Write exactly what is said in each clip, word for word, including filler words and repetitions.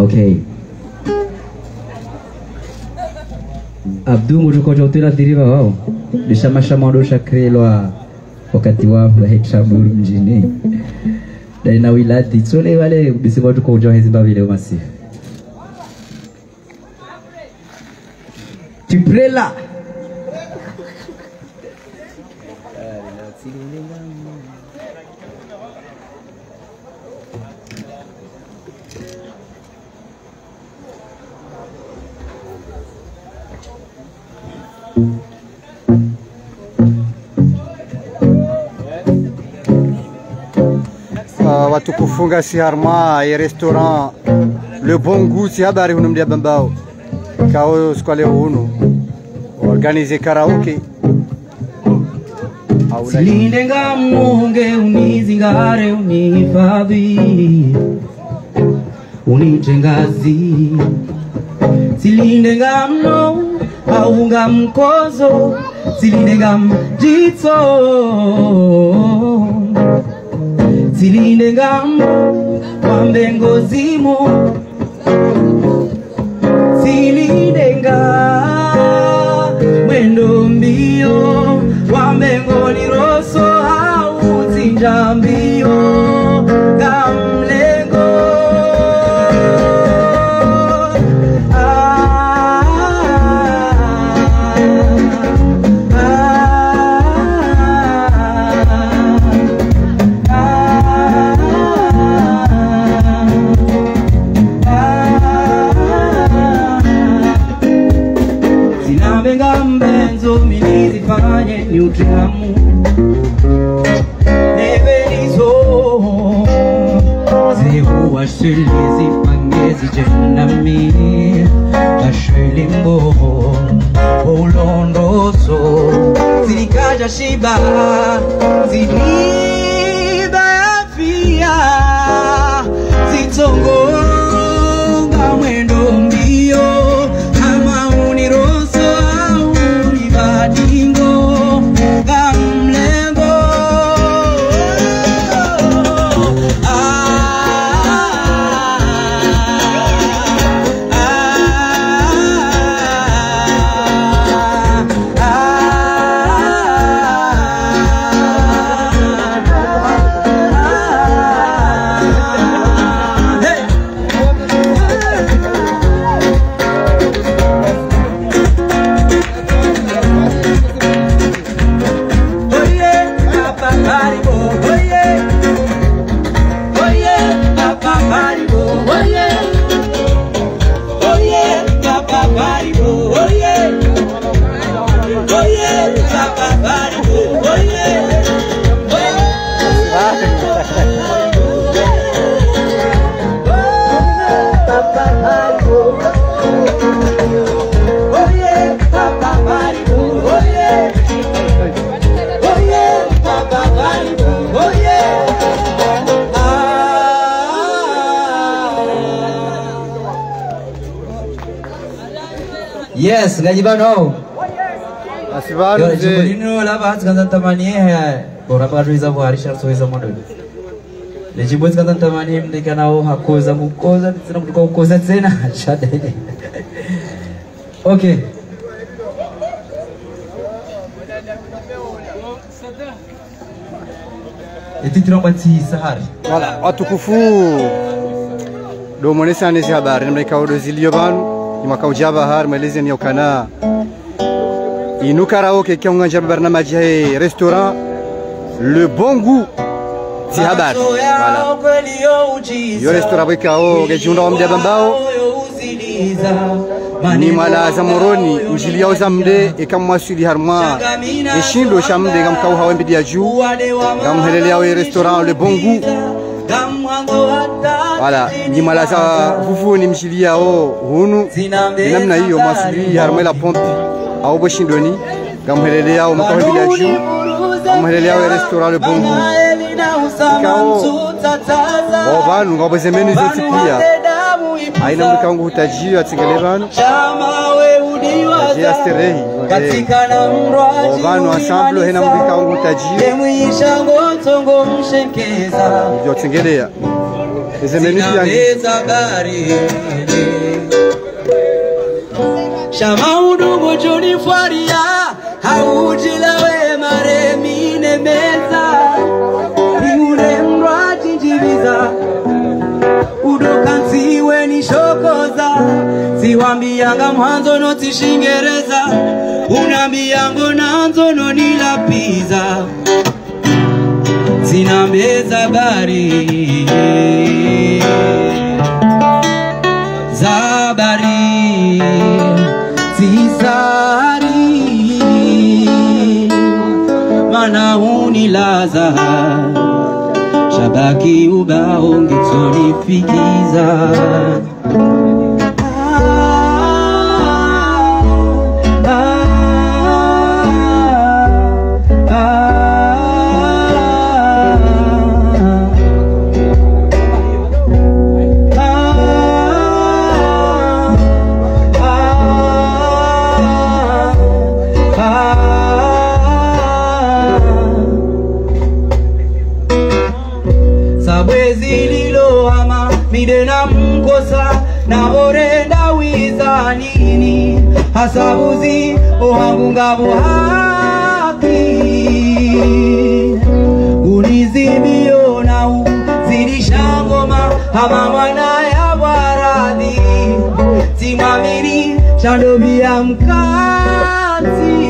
Okay. Abdu mutuko jotela diriva wao. Lishamasha maondosha krelwa wakati wao wa hektaburu mjini. Daina wiladi tsole wale bisema tuko jo hezba vile umasi. Tiprela. watu kufunga si harma ya restaurant Le Bon Goût si habari hunu mdia bambao kao skwale hunu organize karaoke silinde ngamunge unizingare unihifadhi unitengazi silinde ngamno aunga mkozo silinde ngamjito silinde ngamo wambe ngozimo silinde nga mwendo mbio wambe ngoni roso au zinjambio kamlengo fanye nutrihamu nebenizo zehu washilizi pangezi jenami ashilimbo ulondoso zilikaja shiba ziliba afia zitongonga mwendo mbio kama uniroso au unibadingo Yes, gajibano. Asibano. Yo, jibulino la bahas kantan tamani hai. Bora baruiza buharisha soiza modo. Le jibus kantan tamani mdeka nao hakoza kukoza tsina kutoka kukoza tena shadede. Okay. Eti trombati sahari. Voilà, watukufu do monesa nezi habari mdeka odo zilio banu. Makauja bahar Malaysian yokana inu karaoke qui ont barnamaji hai restaurant Le Bon Goût si habari voilà yo restaurant bikao gejunda omde bambao ni mala zamoroni injilia zamde e kamwa sudi harma e shindo shamde gam kaw hawa mbidia ju gam helele yaw restaurant Le Bon Goût voilà ni malaza fufu ni mshilia o hunu namna hiyo masuli harmela pompe au boshindoni gamhelele yao makawa village gamhelele yao restaurant Le Bon Goût kao o banu ngabo zemenu zoti pia aina mkangu hutaji atingele banu ya sterehi katika na mrwaji o banu ensemble hena mkangu hutaji demwisha ngotongo mshekeza ndio tingelea Shama udugu juni faria haujilawe mare mine meza niure mrwa jinjibiza udokansi weni shokoza siwambianga mwanzo no tishingereza unambiango nanzo no nilapiza sinambeza bari zabari sisari mana unilaza shabaki ubao ngitsonifikiza midena mkosa na orenda wizanini hasabuzi ohangungabu haki unizimio na uzidishangoma hama mwana ya waradhi timamini chandobia mkazi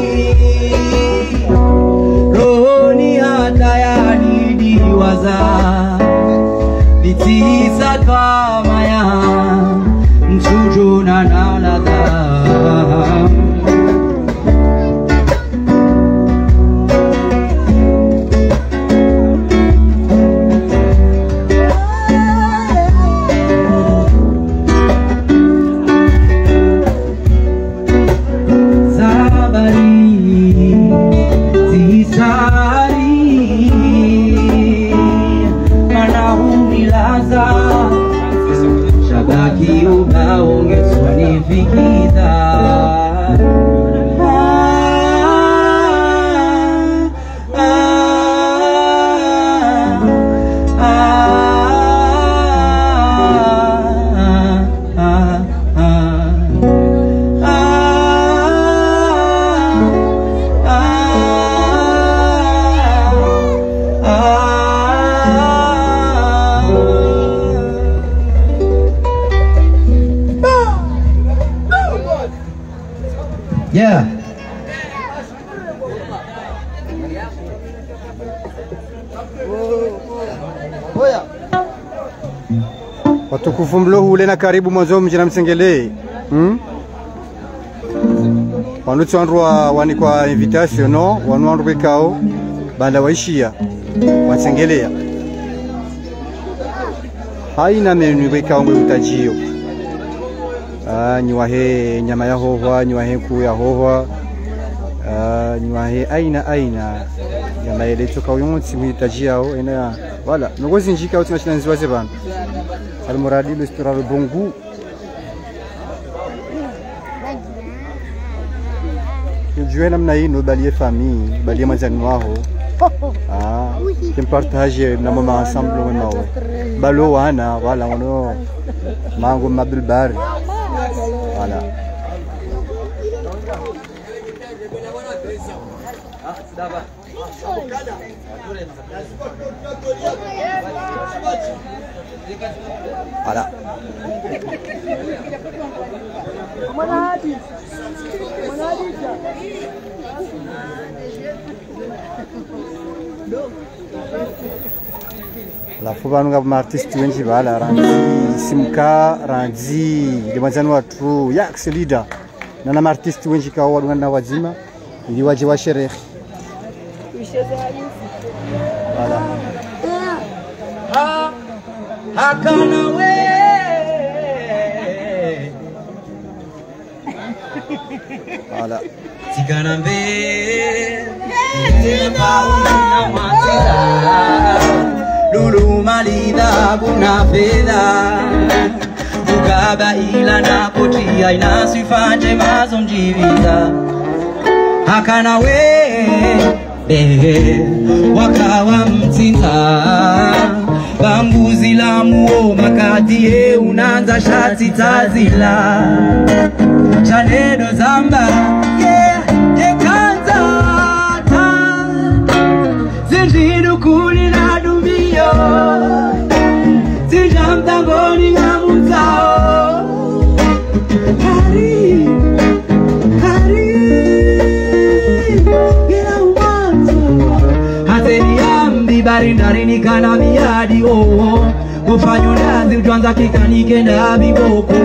rohoni hata ya nidiwaza Bitisa kama ya mchujo na nalada Zabari Zisari Shabaki ubao ngetsonifikiza Yeah. Watukufu mlohule na karibu mwanzo mjina Msengele. Hmm? Wanuti wanruwa wani kwa invitation no, wanu wanruwe kao banda waishia Wansengelea. Haina menu wekao mwe utajio. Ah, nyuahe nyama ya hohwa, nyuahe kuu ya hohwa. Ah, nyuahe aina aina nyama ile toka uyonti mwitajiao ina wala ngozi njika uti mashina nziwa zebana. Almoradi restaurant le bon goût. Je namna hii no balie famille, balie mazani wao. Ah, tem partage na mama ensemble wao. Balo wana wala wono mango mabel bar. Voilà. Voilà. La fubanu ngab artiste wengi bala ranzi simka ranzi demazani watu yax leader na na artiste wengi ka wadu na wazima ili waje wa sherehe. Voilà. Ha hakana we Voilà. Tikana mbe Temba una matida Lulu malida buna feda Ukaba ila na kotia ina sifanje mazo mjivida Hakana we Behe Wakawa mtinta Bambuzi la muo wakati ye unanza shati tazila chanedo zamba yeah yekanza ta zinjidu kuni na dumio zinjamta ngoni ngamuzao hari hari gira umanzo hateni ambi barindari nikana miadi oh kufanyo nazi ujuanza kikanike na biboko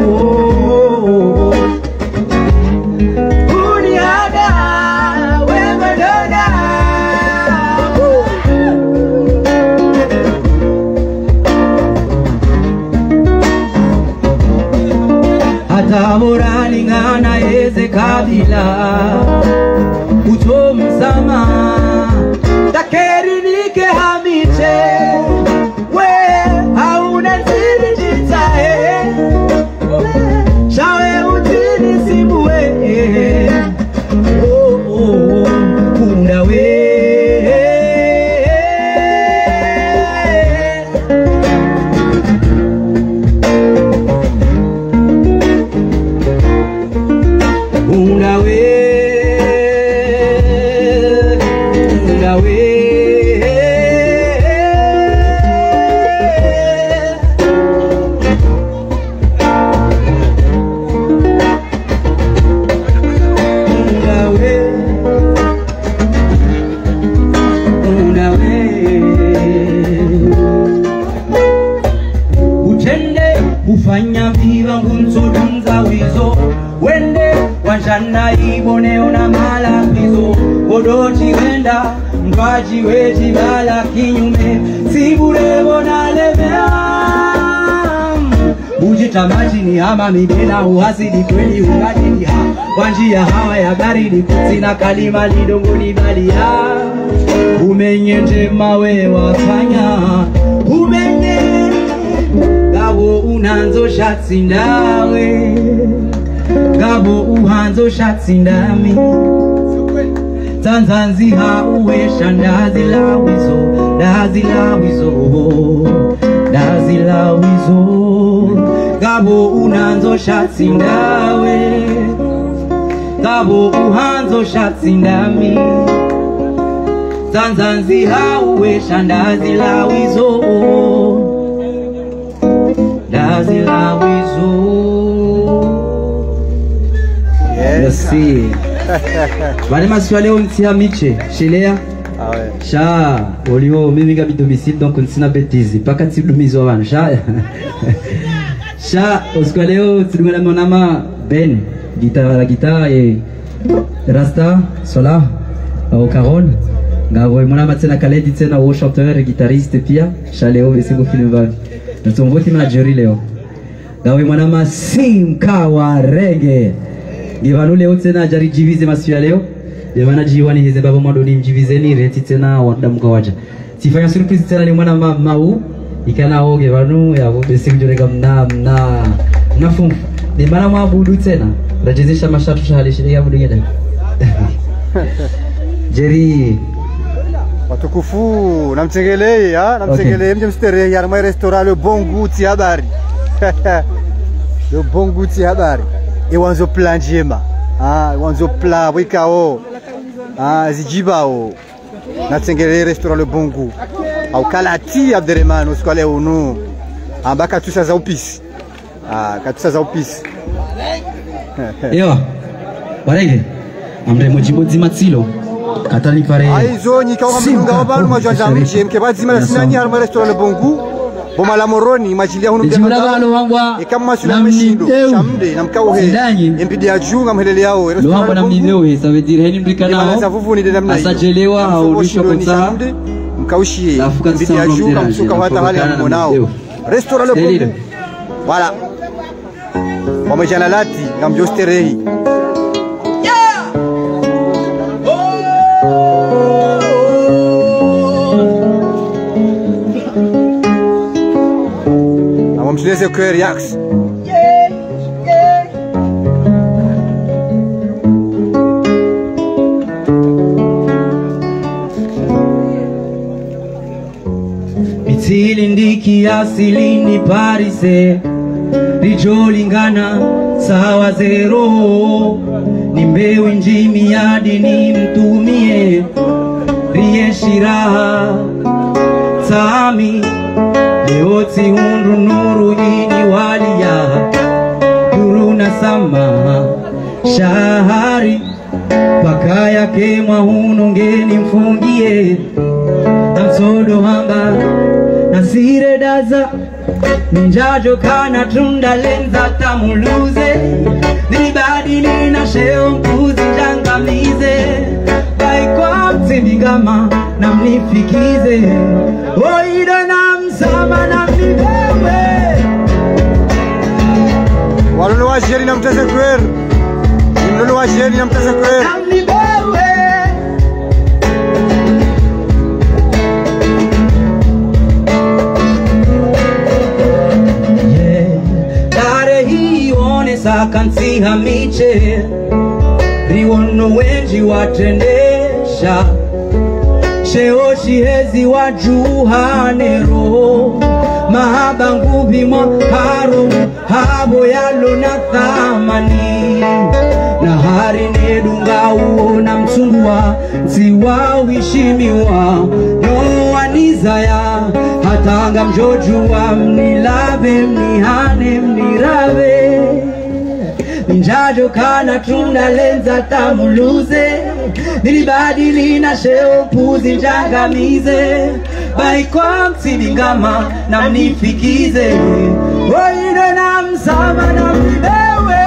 uniada wewe doda hata morali ngana eze kabila utomsama takeri nike hamiche shawe utini simuwe oh oh kuna we kuna we kuna we ufanya viva ngunzo dunza wizo wende wanjana ibone ona mala wizo odoti wenda mbaji weji mala kinyume sibure bona levea ujita majini hama mibena uhasidi kweli ungadini ha wanjia hawa ya baridi kutsina kalima lidongoni balia umenyenje mawe wafanya umenye Gabo unanzo shatsi ndawe Gabo uhanzo shatsi ndami Tanzanzi hauwesha ndazi la wizo Ndazi la wizo Ndazi la wizo Gabo unanzo shatsi ndawe Gabo uhanzo shatsi ndami Tanzanzi hauwesha ndazi la wizo Dazi la wizo. Yes. Merci. Wale maswali umtia miche, shilea. Ah ouais. Sha, olio mimi gabi domicile donc on sina bêtise, pas quand tu domizo wan. Sha. Sha, oskwaleo tudungana monama Ben, guitare la guitare et Rasta, Sola, au Carole. Ngavo monama tena kaledi tena au chanteur et guitariste pia. Sha leo besigo film van. Natumvoti majori leo gawe mwanama simkawa rege givanu leo tena jari jivize masu ya leo devana jiwani hize baba mwadoni mjivizeni reti tena wanda mkawaja sifanya surprise tena ni mwanama mau ikana o givanu ya besi mjorega mna mna mnafu ni mwana mwabudu tena rajezesha mashatu shahalishi ya budu ngeda Jerry watukufu namtengelei ha namtengelei mje mstere ya ma restaurant le bon goût ti habari le bon goût ti habari e wanzo plan jema ah wanzo plan wikao ah zijibao namtengelei restaurant le bon goût au kalati Abderrahman uskale unu ambaka tusa za upisi ah katusa za upisi yo barenge amre mojibozi matsilo Katali pare aizo ni kwa mtunga wabanu majanja mje mke bazima na sinani harma restaurant le bon goût boma la moroni majilia hunu bwana e kama sula meshindo shamde na mkao he mpidi ajunga mhelele yao restaurant na mnideo he ça veut dire heni mbrikana za vuvu ni de namna asajelewa au nisho konsa mkaushi mpidi ajunga msuka hata hali ya mmonao restaurant le bon goût voilà wamejana lati ngamjo sterehi Laisse le cœur yax. Mitile silindiki asilini parise rijolingana sawa zero ni mbewi njimi yadi ni mtumie rieshiraha tami leoti hundu nuru ini walia duruna sama shahari paka yake mahunongeni mfungie namsodo hamba nasire daza ninjajo kana tunda lenza tamuluze nibadili na sheo mpuzi jangamize baikwa mtibigama na mnifikize oida na msama na mnibewe walolo wa jeri na mteze kwer walolo wa jeri na mteze kwer na mnibewe sakansi hamiche riwono wenji watendesha sheoshi hezi wajuhanero mahaba ngubi mwaharo habo yalo na thamani na hari nedunga uona msungwa ziwa wishimiwa no wanizaya hatanga mjojua mnilabe mnihane mnirabe Ninjajo kana tunda lenza tamuluze nilibadili na sheo puzi njangamize baikwa msibingama na mnifikize oide na msama na mnibewe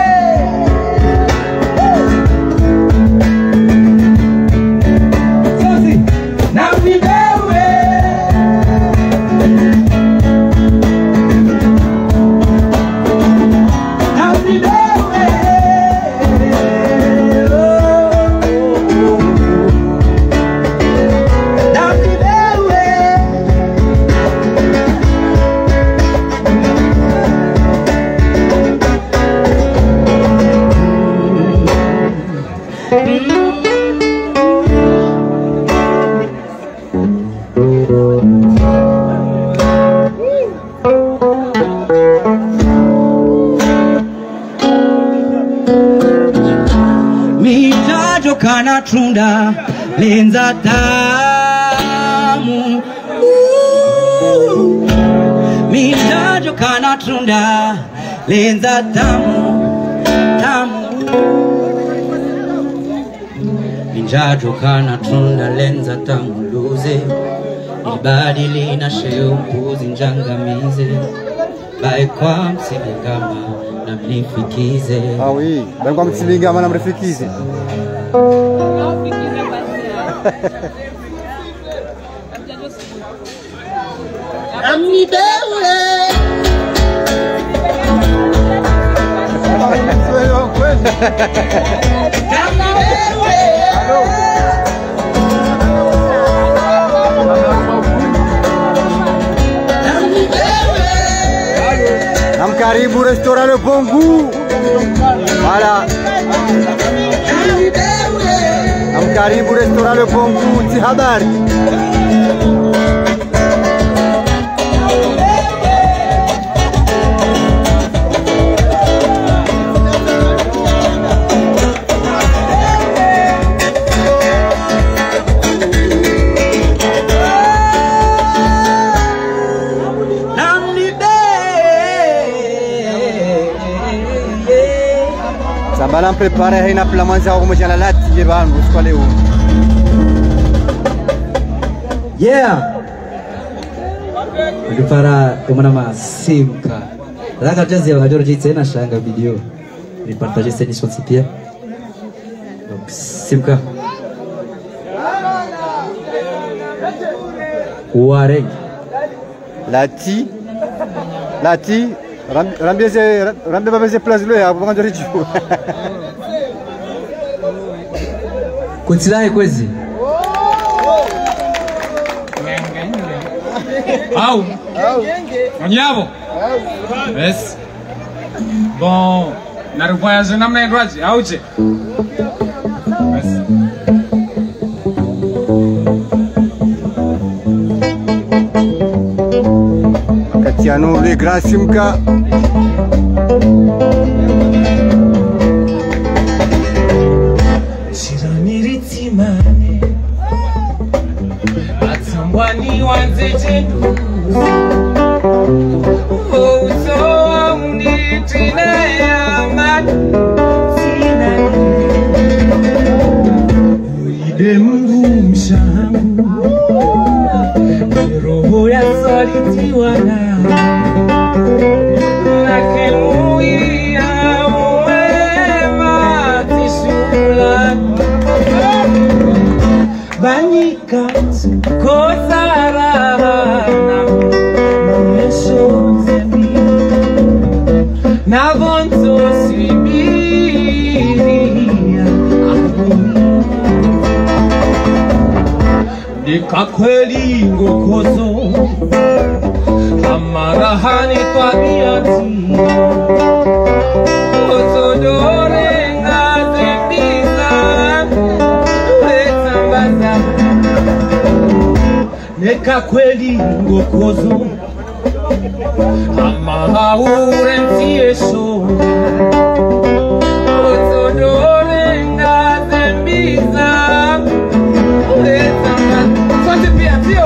Sozi na mnibewe kana tunda lenza tamu Mijajo kana tunda lenza tamu tamu Mijajo kana tunda lenza tamu luze ibadili na sheo mpuzi njangamize baikwa msibingama na mnifikize Ah oui, baikwa msibingama na mnifikize Amni bewe Nam karibu restaurant Le Bon Goût. Voilà. Nam karibu restaurant Le Bon Goût ti habari. Sambalan prepare hai na plamanza como já lá llevan buscale um. Yeah. Para kumana simka. Raka jazi wa George tena shanga video. Ni partager cette émission pia. Donc simka. Ware. Lati. Lati. Rambia se rambia baba se place lo ya kwa George. Kutilai kwezi. Au. Onyabo. Yes. Bom, na voyage na mna ndwaje? Auje. Yes. Yano le grand Simka. Chiramiritimane Atambwani wanze jendu Uso undi tina ya madu Tina Uide mungu mshangu Roho ya soliti wana Nakemui ya uwema Tishula Banika Kosara Mwesho zemi Navonto Sibiria Nika kweli ngokozo Amarahani twabiati Otodore ngazembiza Uletambaza Nika kweli ngokozo Amahaure mtiesho Otodore ngazembiza Uletambaza Sote pia tio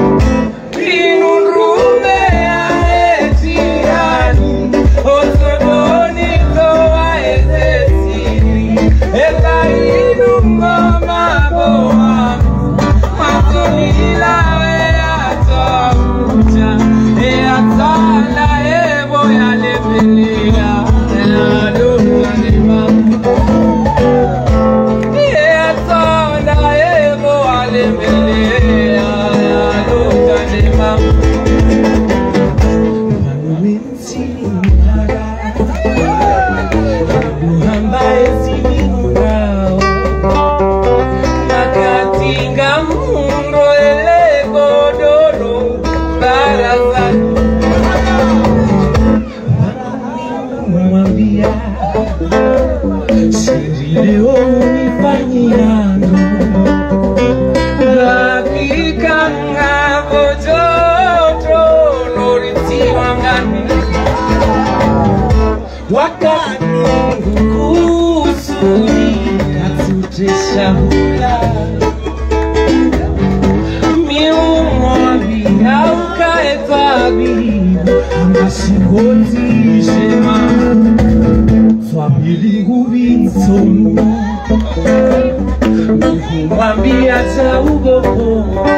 Inunrume ya etiani Otodoni toa ezesiri Eka inungoma boha Matonila wea tokuja Ea tala ebo ya lebelia Ela doka nima Ea tala ebo ya lebelia Ela doka nima Manuinti hara Muhamba ezi minungao Nakatinga mundo ele godoro baraza Mwambia Siri leo unifanyiano Hakika ngabo joto Noritiwa ngani Wakati kusuri Katutesha hula Miumwabi Hauka etabi Amashikoti shema Swabili gubinsomu Mwambia cha ugopo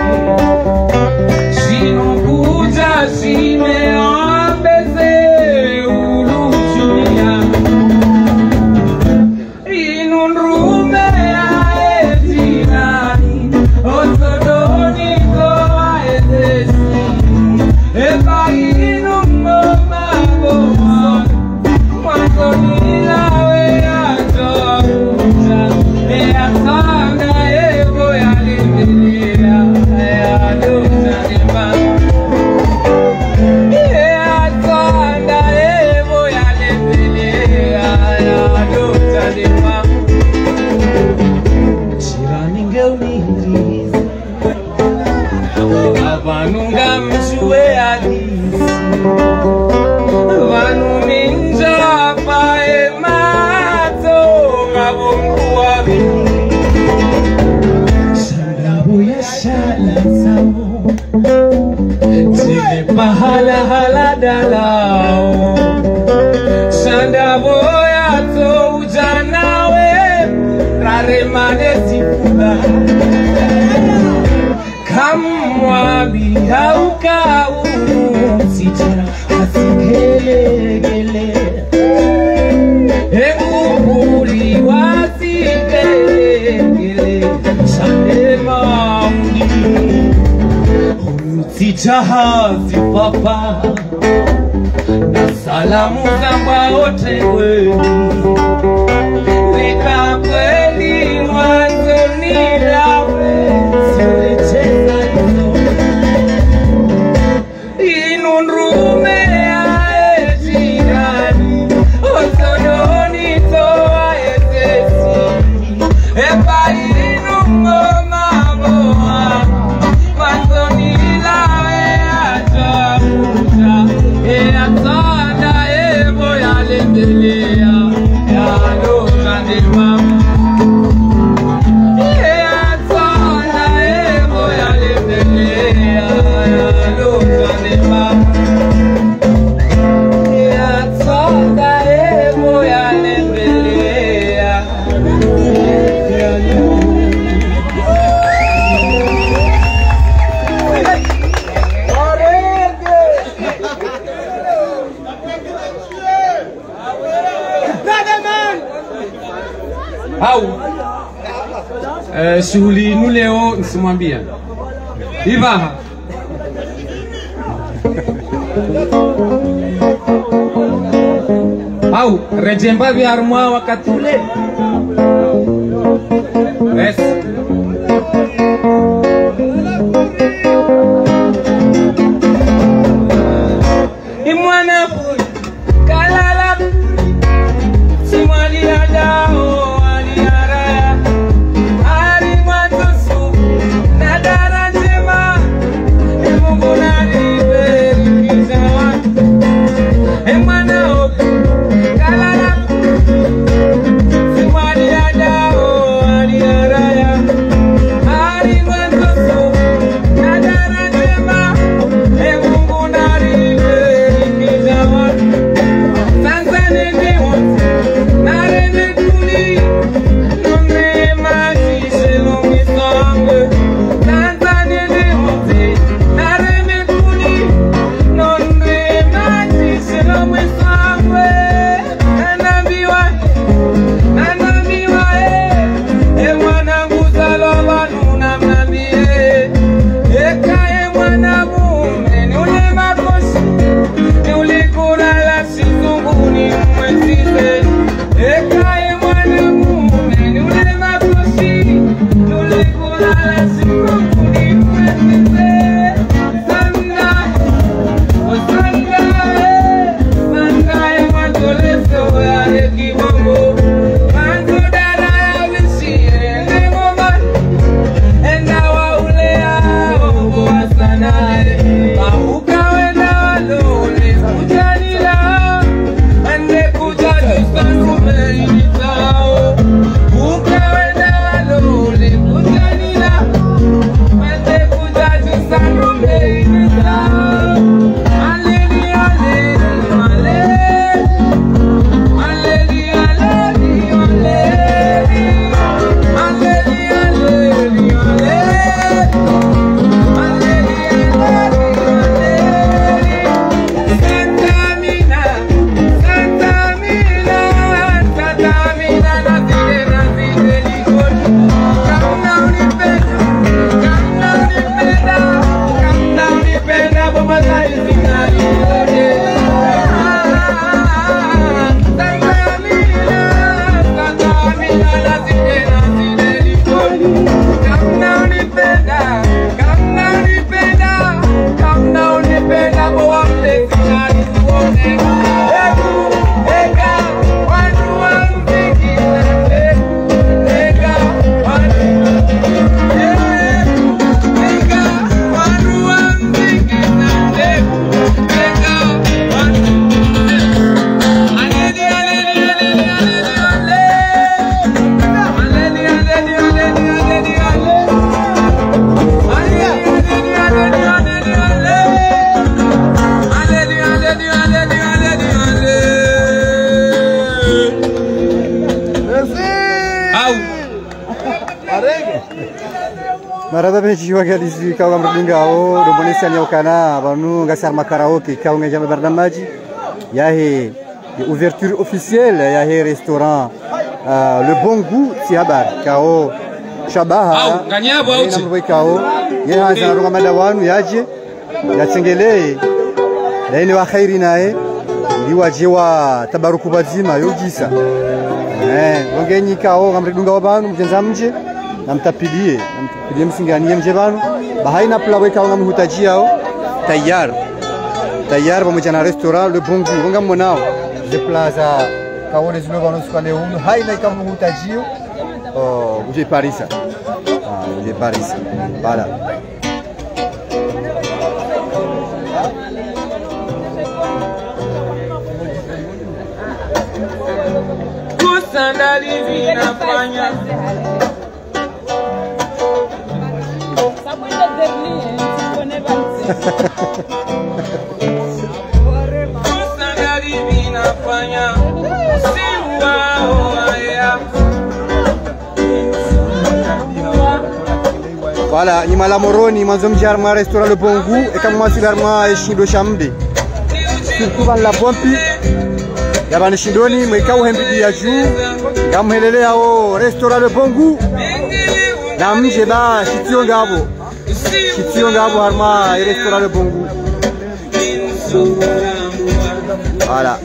Shino kuja shime ambeze uruchunia Inunrume ya etinani Otodoni toa ezesi Eba inungoma boha Mwatonila wea tokuja Ea tanga ebo ya lebelia Ea dokta nima Ea tanga ebo ya lebelia Ea dokta nima Chirani ngeunirize Abanunga mshue adisi Vanu minja pae mato Ngabo mkuwabi Shandabu ya shala samo Tile pahala hala dalao Shandabu ya to ujanawe Raremane sipula Kamwabi hauka uru Sijara hasikele gele Ekupuli wasikele gele Shanema undi Sijahazi papa Na salamu zamba ote weni Nika kweli mwanzo nilawe Siulecheza izo Inunrume ya ejirani Otodoni toa ezesi Eba inungoma boha Mwanzo nilawe ajabuja Au eh, shughuli nu leo nisimwambia Ivaha au rejemba vya armwa wakati ule yes. Imwana kalala simwali adao Marada beji waga dizi kau gambar dingao do bonesa ni okana banu gasar makaraoke kau ngejam bernamaji yahe ouverture officielle yahe restaurant uh, Le Bon Goût Sihabar kau shabaha au kanyabo au namwe kau ye haza ronga madawanu yaje yatengele laini wa khairi nae liwaje wa tabaruku bazima yogisa eh ongenyi kau gambar dingao banu mjenza mje namtapilie namtapilie msinganie mje banu bahaina plawe kau ngamhutajia tayar tayar pamoja na restaurant Le Bon Goût wanga mwanao de plaza kaone zino banu sukale umu haina kama mhutajio oh uje Paris ah uje Paris bala Voilà, ni malamoroni mwanzo mjar ma restaurant Le Bon Goût et comme moi silar ma shindo shamde. Surtout dans la pompi. Ya bani shindoni mwekao hembidi ya juu. Gamhelele ao restaurant Le Bon Goût. Na mje ba shitio ngabo. Shitio ngabo harma restaurant Le Bon Goût. Voilà.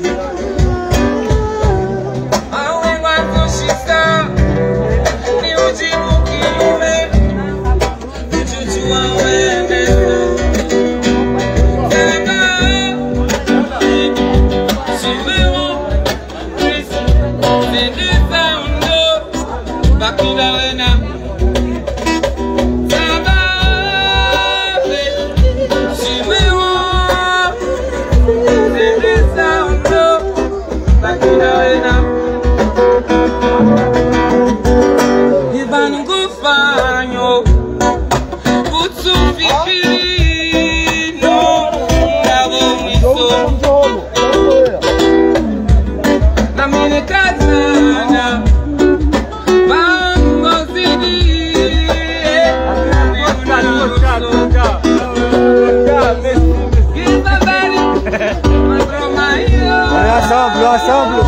Ensemble, ensemble.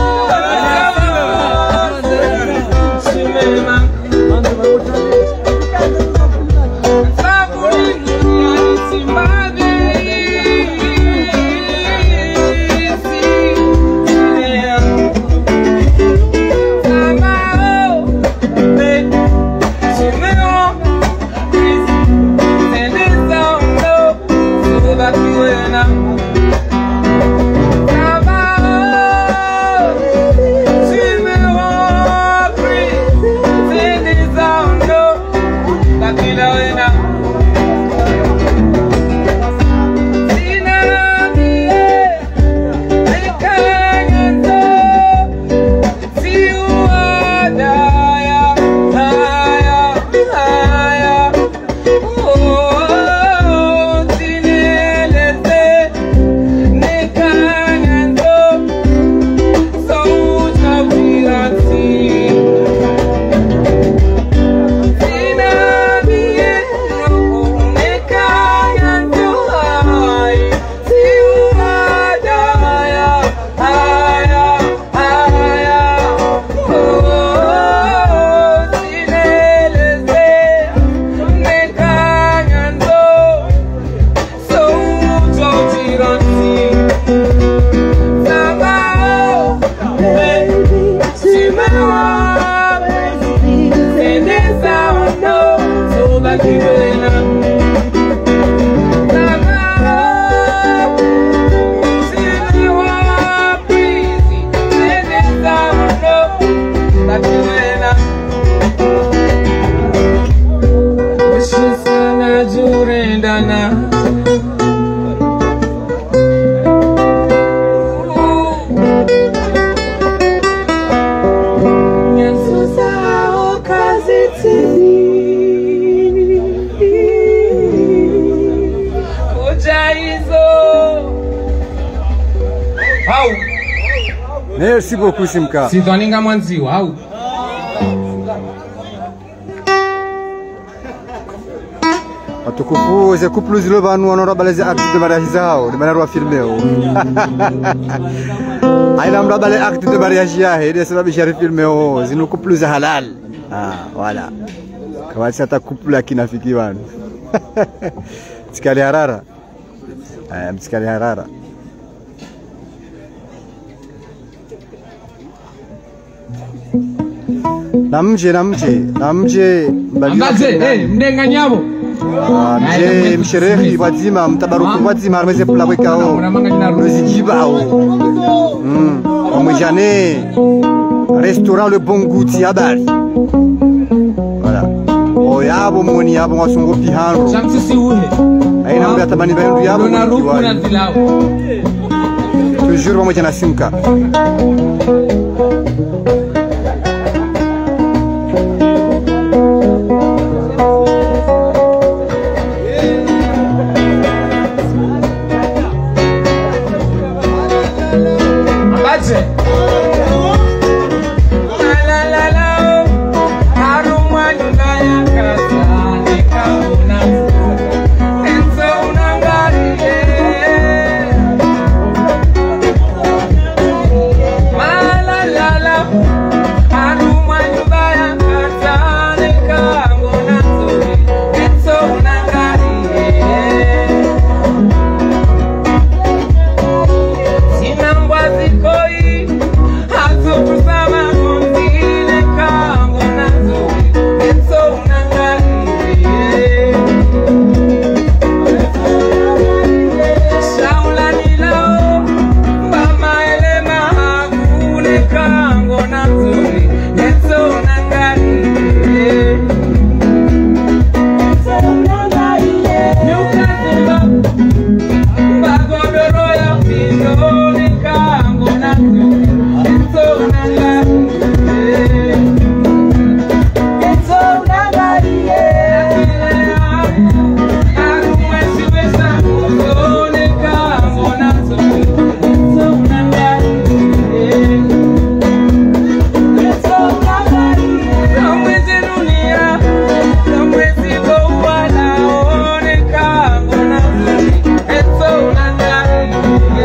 Merci beaucoup Simka. Sitwaninga mwanziwa au watukufu ze couple zilo banu honorable les actes de mariage zao de manière filmé. Aina mrabale acte de mariage ya hede sababu shari filmé o zinu couple za halal. Ah voilà. Kwa sasa couple akinafiki banu. Tsikali harara. Ah mtsikali harara. Namje namje namje ambaze eh mdenga nyabo mje msherehi wazima mtabaruku wazima armeze pula wekao rozijibao mm omujane restaurant Le Bon Goût habari voilà oyabo moni yabo wasungo pihano shamsi siuhe aina mbata bani bandu yabo na ruku na dilao toujours pamoja na Simka. Aje. La la la la. Aruma nyumba ya kasa nikaona. Enzo unangalie. La la la la. Aruma nyumba ya kasa nikaona. Enzo unangalie. Sinambwa zikoi hazo kusama kondile kango nazo enso unangalie shaula nilao mama elema hakune kango nazo enso unangalie nyukatimba bagodoro ya pindo nikango nazo enso unangalie enso unangalie arumwesiwesa kuzone kango nazo enso unangalie enso unangalie kamwezi dunia kamwezi kouwala one kango nazo enso unangalie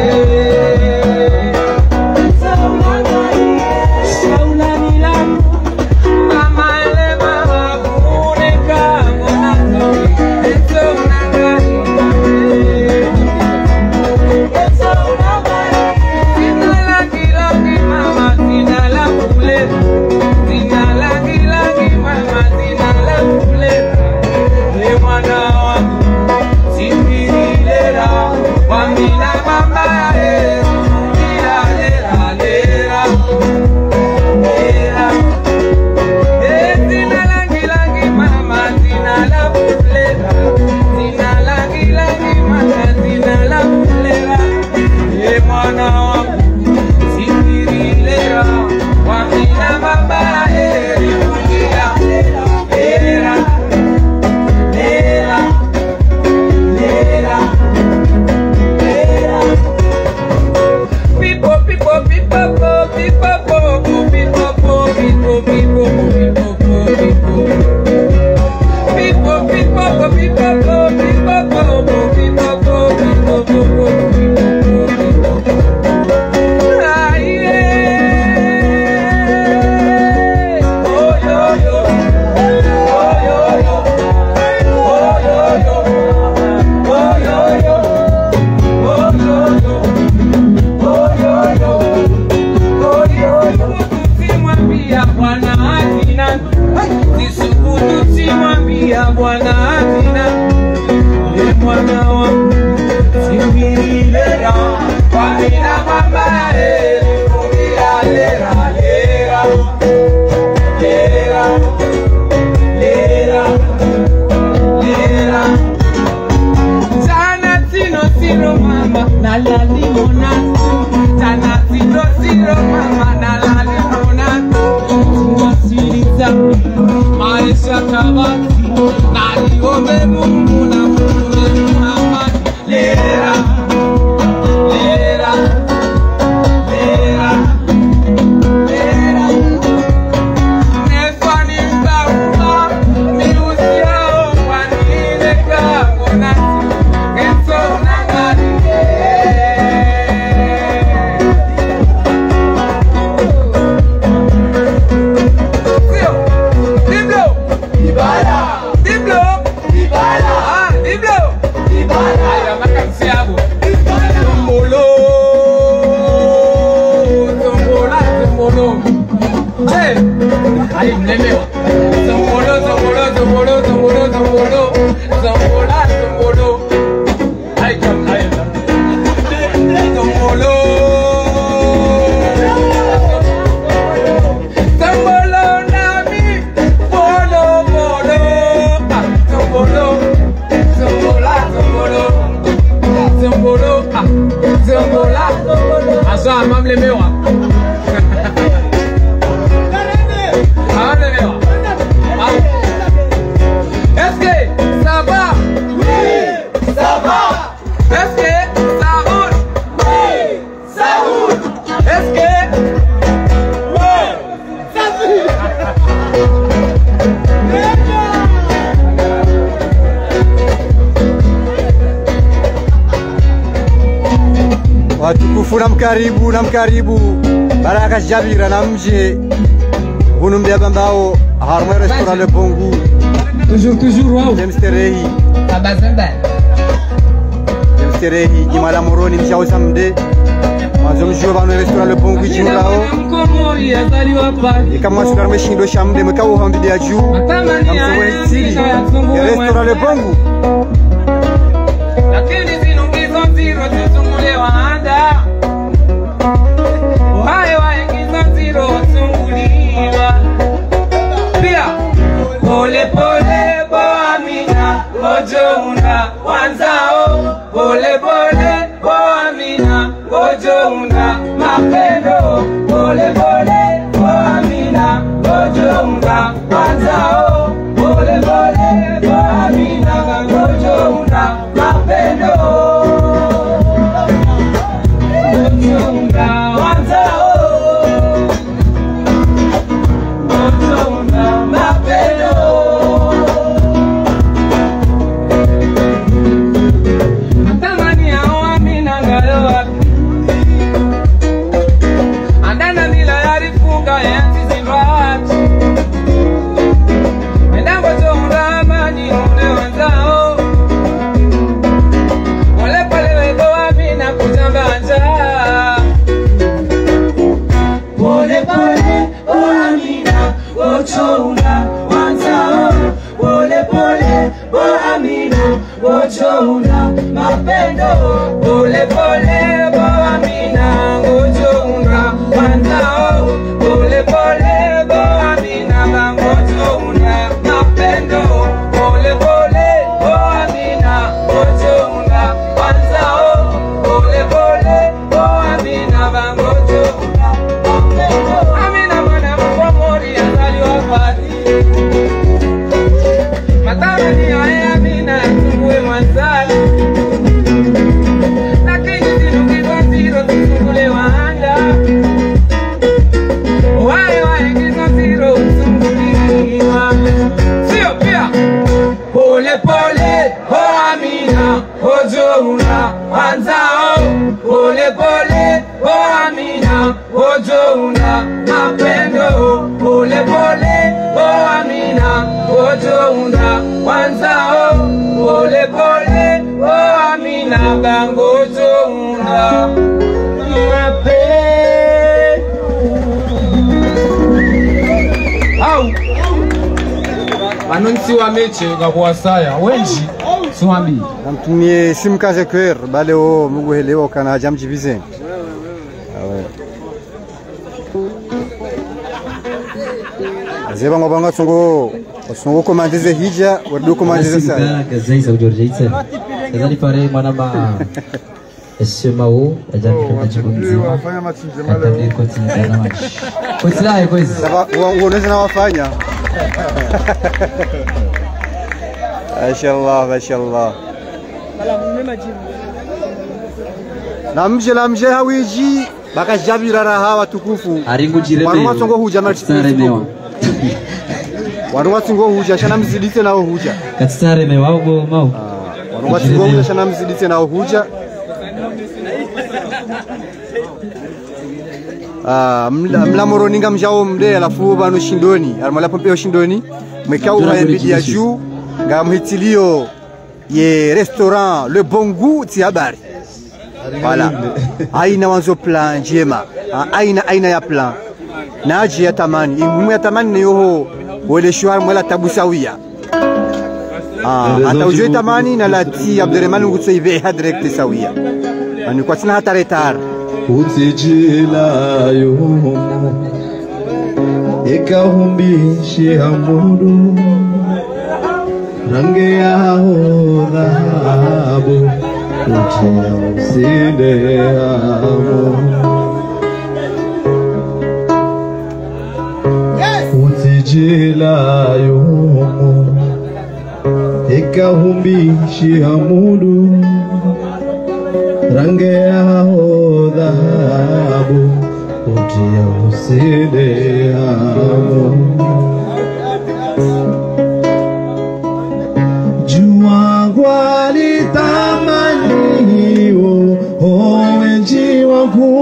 enso unangalie shaula nilamu mama elema hakune kango nazo enso unangalie enso unangalie sina laki laki mama sina la kuleta sina laki laki mama sina la kuleta le mwana wangu sipirilera wamina mama eh lera lera lera lera eh sina laki laki mama sina la kuleta sina laki laki mama sina la kuleta le mwana wangu sipirilera wamina mama eh lera lera lera lera lera pipo pipo pipo po pipo po pipo po pipo pipo pipo po pipo pipo pipo po pipo po pipo po pipo po pipo po ay yeah oh yo yo oh yo yo oh yo yo oh yo yo oh yo yo oh yo yo oh yo yo simwambia Bwana hatina nisubutu simwambia Bwana hatina ye mwana wangu simbirilera wamina mama eh kumbia lera lera lera lera lera Tana tino tino mama na la limonata Tana tino tino mama na la limonata Tunasiriza maisha kabati na liombe Mungu na Mtume Muhammad lera lera lera lera nefani mbauma miusiao wanile kango nasi enso unangalie Sio Diblo Ibala Diblo Ibala Ah Diblo Ibala Aya makansi yabo Tombolo Tombola Tombolo Hey Ay mlemewa Tombolo Tombolo Tombolo Tombolo Tombolo Tombola Tombolo Ay kam ay Tombolo Tombolo nami Bolo bolo Ah Tombolo Tombola Tombolo Tombolo Ah Tombola Asa mamlemewa Mamlemewa Est-ce que ça va? Oui, ça va. Est-ce que ça roule? Oui, ça roule. Est-ce que Fufu na mkaribu na mkaribu Baraka Jabira na mje Hunu mbia bambao Harma restaurant Le Bon Goût. Toujours toujours wow. James Terehi Abazanda James Terehi Jimala Moroni mshao samde Mazo mjua bano restaurant Le Bon Goût jimurao Ika mwasukar meshindo shamde Mekao hambidi ya juu Kamsongo hitili Restaurant Le Bon Goût. lakini zinungizo ziro tuzungule waanda Uhai waingizo ziro tunguliwa Pia Pole pole boamina Gojo una wanzao Pole pole boamina Gojo una mapendo Pole pole boamina Gojo una wanzao Pole pole boamina Gojo una mapendo Gojo una wanzao Gojo una mapendo Natamani hao amina ngalo wapi Andana mila yarifunga yanti zimbaati Mendango zonga amani ule wanzao Pole pole wego amina kutambanja Pole pole o amina Gocho una wanzao Pole pole o amina Gocho una mapendo Pole pole o amina Gocho una wanzao Pole pole o amina Gocho una mapendo Pole pole o amina Gocho una wanzao Pole pole o amina Gocho una mapendo Amina mwana mkwamori azaliwa pati Matamani ya amina tumbue mwanzali Lakini zinungizo ziro tusungule waanda Wae waingizo ziro usunguliwa Sio pia Pole pole ho amina Hojo una wanzao Pole pole ho amina Hojo una mapendo Pole pole ho amina Hojo una wanzao Pole pole ho amina Bangojo una mapendo Au Anonsi wa meche kwa saya wenji Swambi Namtumie simu kaze kwer Bale o mungu helewa kana jamji vizen Zeba ngobanga songo songo komandeze hija wardo komandeze saya Kazai sa ujorjaitse Kazali pare mwana ma Esemao Ajami kama chibu mzima Atande koti na machi Koti lae kwezi Saba uoneze na wafanya Mashallah mashallah Na mje la mje hawiji Baka jabira raha watukufu Aringu jireme Waruma songo huja marchitini Waruma songo huja Shana mzidite na huja Katsare me wao go mau Waruma songo huja Shana mzidite na huja Ah, mla moroninga mjao mde alafu bano shindoni almala pompeo shindoni mwekao unaibidi ya juu nga mhitilio ye restaurant Le Bon Goût ti habari voilà aina wanzo plan jema aina aina ya plan na aji ya tamani imu ya tamani ni yoho wele shwar mwela tabusawia ah hata ujue tamani na lati Abdurrahman ngutse ibe direct sawia ani kwa sina hata retar Utijila yumu Ikahumbishe hamudu Rangi yao dhahabu Utia usinde hamu Utijila yumu Ikahumbishe hamudu Rangi yao dhahabu Utia usinde hamu Jua gwali tamani Owenji wangu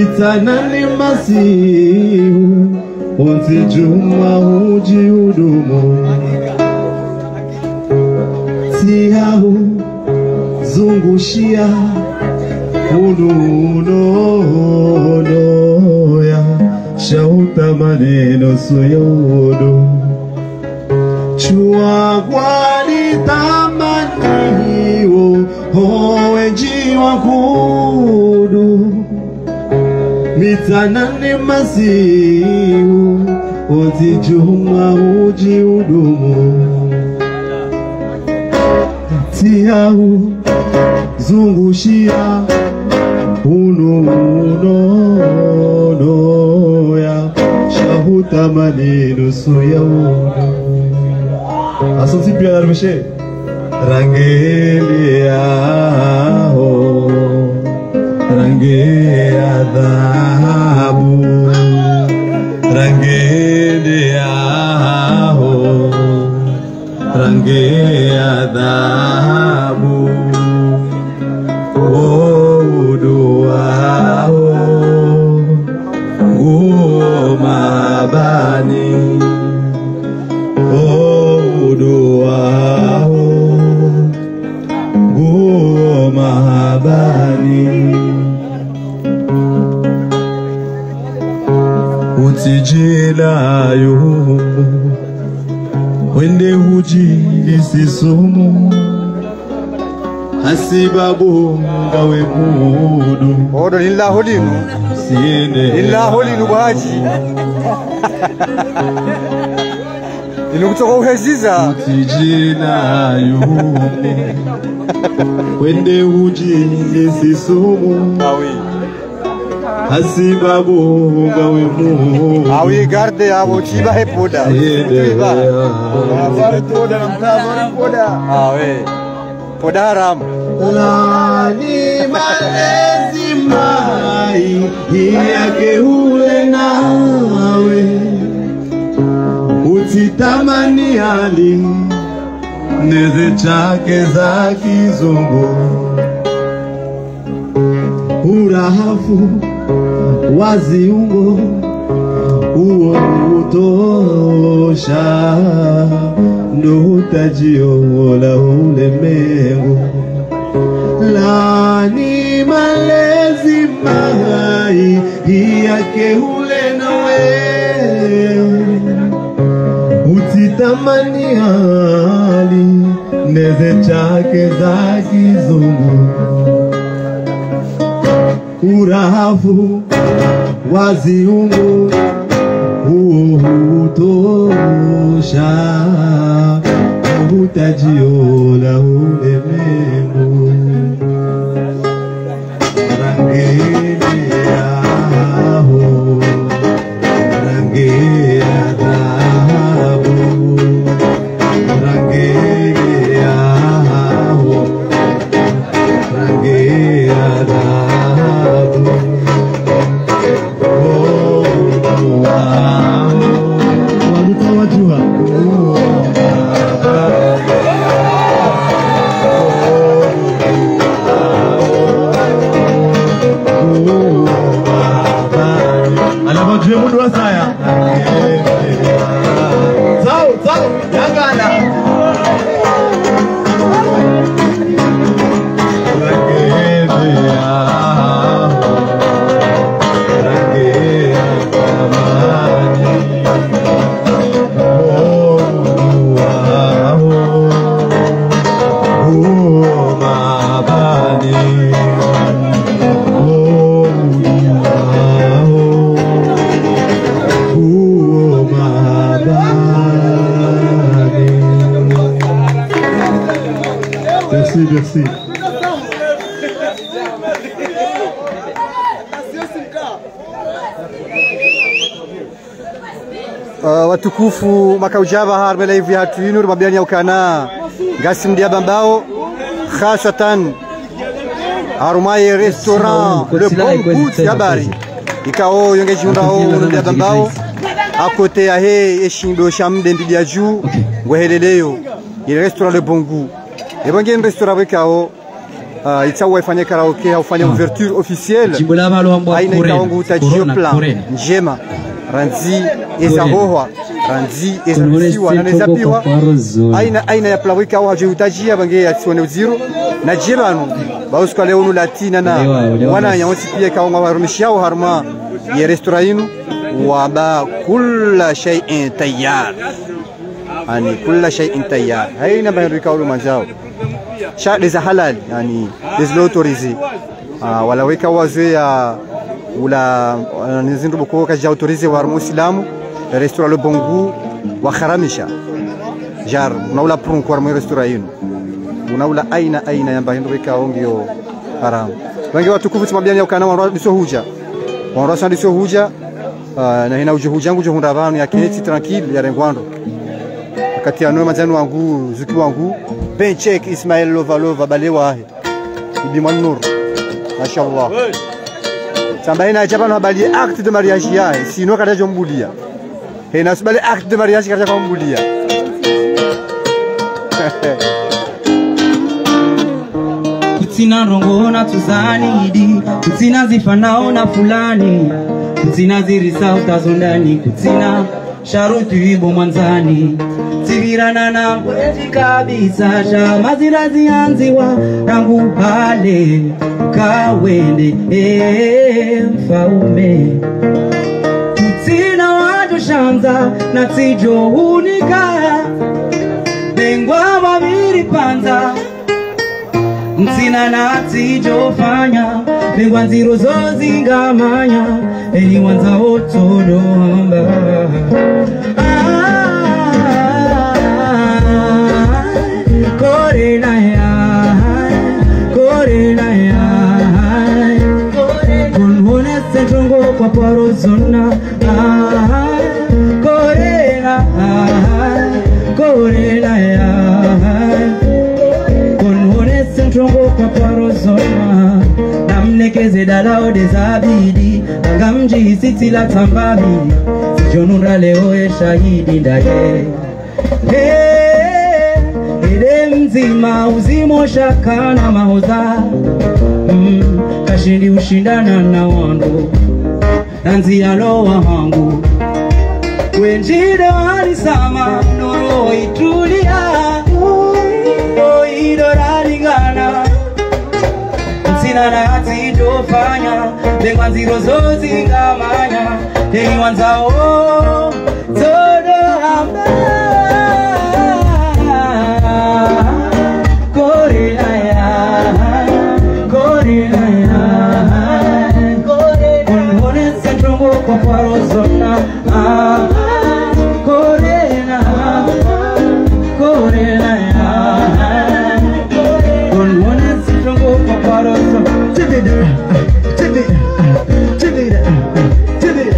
mitanani masihu wanti juma uji udumu siyahu zungushia ununoya shauta maneno suyodo chua kwani tamaniwo howenji wakudu mitanani masihu wanti juma uji udumu siyahu zungushia ununoya shahuta maneno suyawodo asante pia narmeshe rangeli yao rangi ya dhahabu rangi yao rangi ya dhahabu oh duao gumabani oh duao gumabani utijila yumu wende huji isisumu hasibabu ngawe mudu odo lillah holinu siene lillah holinu baji inu kutoka uheziza utijina yumu wende huji isisumu awi hasibabu ngawe mudu awi garde abo chiba he poda siene avare toda na mtavare poda awe poda haram lani malezi mai yake ule nawe utitamani hali neze chake za kizungu urahafu waziungo uo utosha ndo utajio la ulemengu lani malezi mai yake ule nawe utitamani hali neze chake za kizungu urahafu waziungu huo hutosha utajio la ulemengu rangeli yao rangi ya dhahabu rangi yao rangi ya dhahabu wajua alabajue mundu wa saya zao zao yangana Merci, merci. Uh, watukufu makaujaba harmela hivi hatu yinu mabiani ya ukana ngasi mdia bambao khasatan harumaye restaurant le bon goût yabari ikao yonge jundao mdia bambao akote ya he eshindo shamde mdia ju ngweheleleyo ile restaurant le bon goût ebonge restaurant wekao uh, itawa ifanye karaoke au fanye ouverture officielle Jimbola balo ambwa aina ikaongo utajio plan njema ranzi ezahohwa ranzi ezasiwa na nezapiwa aina aina ya plawika au haje utajia bange ya tiwane uziro na jebanu bausko leo nu latina na wana nyawoti pia kaongo warumishao harma ya restaurant wa ba kulla shay'in tayyar yani kulla shay'in tayyar haina bairika ulu manjao sha des halal yani des autorisé wala weka wazee ya wala nizindu boko kaja autorisé wa muislamu restaurant le bongo wa kharamisha jar unaula prun kwa mo restaurant yenu unaula aina aina yamba hindu weka ongio haram wengi watukufu tumabiani ya kana wa diso huja wa rasa diso huja na hina ujuhuja yangu johunda banu ya keti tranquille ya rengwando kati ya noa majanu wangu zuki wangu ben check Ismail Lova Lova balewa ibi manur mashallah sambaina jaba no bali acte de mariage ya sino kada jombulia he nasbali acte de mariage kada jombulia kutina rongo na tuzanidi kutina zifanao na fulani kutina zirisa utazondani kutina sharuti ibo mwanzani Sibirana na kwezi kabisa sha mazira zianziwa rangu hale kawende ee mfaume kutina watu shanza na tijo unika bengwa wabiri panza mtina na tijo fanya bengwa nziro zozi ngamanya eni wanza otodo hamba Corena ya, corena ya, con un estrongo kwa porozona. Corena, corena ya, con un estrongo kwa porozona. Namnekeze dalao dezabidi, angamji siti la tambabi. Jonura leo e shahidi ndaye. Hey. Mzima uzimo shakana mahoza mm, kashindi ushindana na wangu nanzi alowa hangu wenjide walisama noro itulia oidoralingana msina na hati dofanya lengwa nziro zozi ngamanya hei wanzao todo hamba kwa porozona ah corena corena ya con one sitongo kwa porozona tibida tibida tibida tibida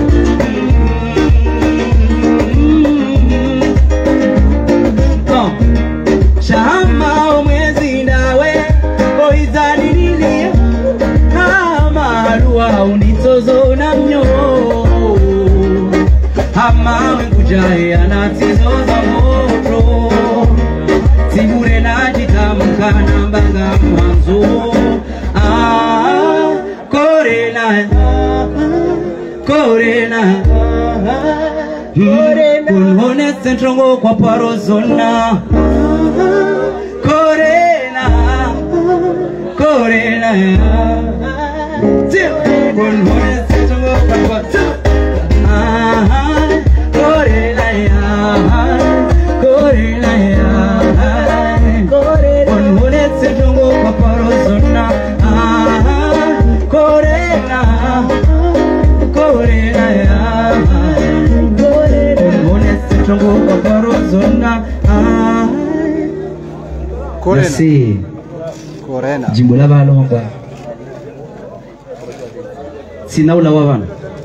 oh shama umwezi ndawe oizani nilia ama alua unitozo na mnyo Hama wengujae anatizo za moto Sibure na jitamuka na mbanga mwanzo Ah, korena Korena Kunhone sentrongo kwa parozona Korena Korena Kunhone sentrongo kwa parozona Corena ya, corena ya, con mulet se jongo kwa porozona. Corena, corena ya, con mulet se jongo kwa porozona. Corena. Merci. Corena. Jimbo la balo mba. Sina ula wawan.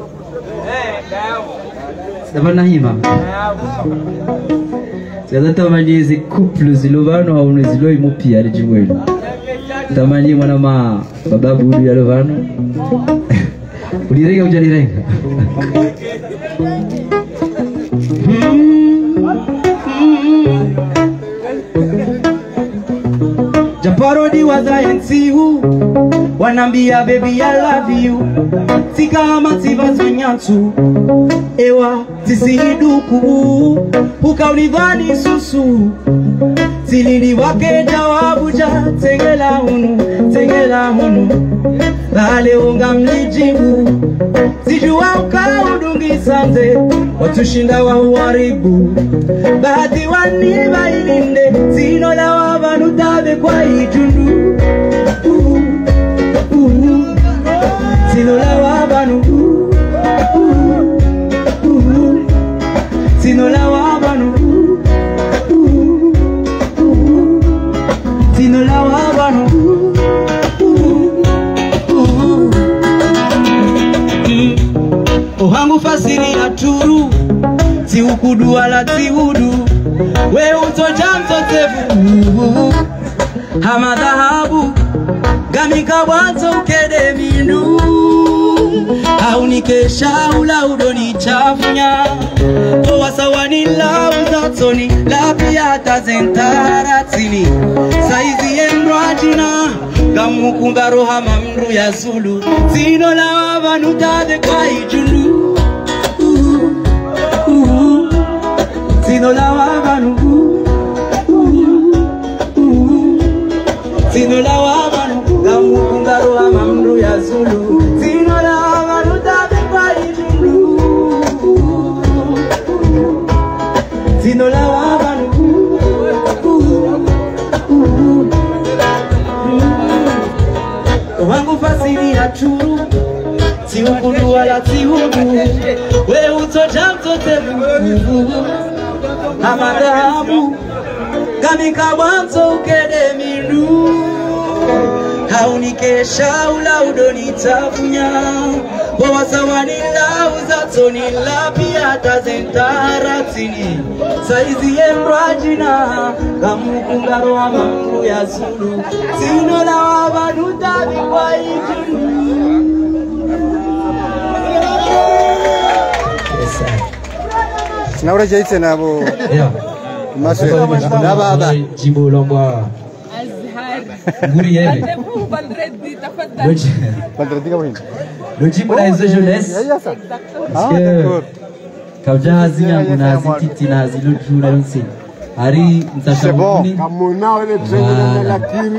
Dabana hima. Sasa tamani hizi couple zilovano au nezilo imupia alijimwelo. Tamani mwana ma bababu huyu yalovano. Ulirenga ujalirenga. Japo parodi waza enzi hu wanambia baby I love you tika mativa zonyantu ewa tisiduku ukaunivani susu silili wake jawabuja tengela hunu tengela hunu bale unga mlijibu sijua ukaudungi sante watushinda wa uwaribu bahati wani bailinde sino la wabanu tabe kwa ijundu uh, uh, sino la wabanu uh, uh, uh, sino la wabanu uh, uh, sino la wabanu ohangu fasiri ya turu ti ukudu wala ti hudu we utoja mtotevu hama dhahabu gamika wanzo ukede minu haunikesha ula udoni chafunya owasawani la uzatoni la piyata zentaratini saizi emrajina gamukunga roha mamru ya zulu sino la wabanu tade kwa ijundu uh, uh, sino la wabanu uh, uh, sino la wabanu gamukunga roha mamru ya zulu sino la wabanu tade kwa ijundu uh, sino la wabanu wangu fasiri ya churu si ukudu wala si hudu we utoja mtotevu hama dhahabu gamika wanzo ukede minu haunikesha ula udoni tafunya wawasawani la uzatoni la piyata zentaratini saizi emrajina gamukunga roha mamru ya zulu sino la wabanu tabi kwa ijundu. Sinaura jaitse nabo Yeah. maso na baba Jimbo lomba Azhar nguri yebe Bandredi tafadhali Loji Bandredi kama Loji mula izo jeunesse ah d'accord kabja hazinya nguna zititi na ziluju na yonsi hari mtashamuni kamona wale trengo na kiri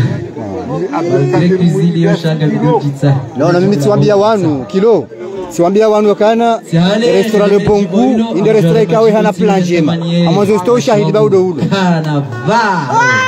Ile kizili yoshanga video jitsa no na mimi tiwambia wanu kilo siwambia wanu kana restaurant le bon goût inde restaurant kawe hana plan jema amazo sto shahidi baudo ulo kana va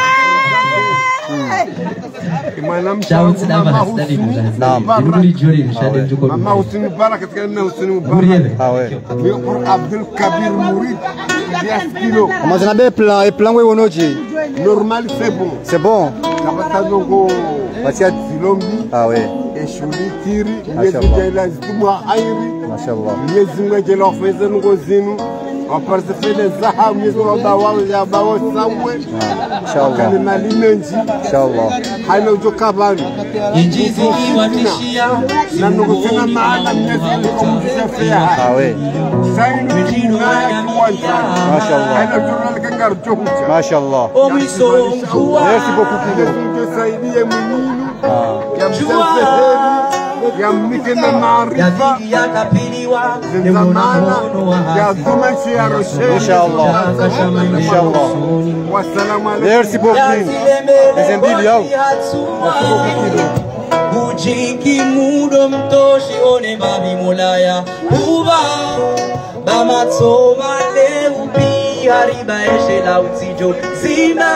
Shouts never has done it. Naam. Nuruli jori nishade mjuko. mama Hussein Mubarak katika neno Hussein Mubarak ah ouais pour Abdul Kabir Mourid dix kilo amazo na be plan et plan we wonoji normal c'est bon c'est bon kapata nongo Batia zilombi ah ouais eshuli tiri Mashallah. yezijela zituma airi mashallah yezimwe jela feze ngo zinu aparse fele zaha myezo bawa ya bawa samwe inshallah kana malimenji inshallah haina ujoka bali Injizi iwatishia na nungu tena maana mnyezi kumtisha fea ah ouais sainu jina ya kwanza mashallah haina jurna kangar jokucha mashallah Omiso mkua merci beaucoup kilo tusaidie mwenyewe ah ya msafiri ya mnike na ya maarifa dhigi ya kapiliwa zamana ya dhumashi ya rosheni inshallah inshallah wassalamu alaikum merci beaucoup les mbili yao Ujiki mudo mtoshi one babi mulaya Uba Bama toma le upi hariba eshe la utijo Zima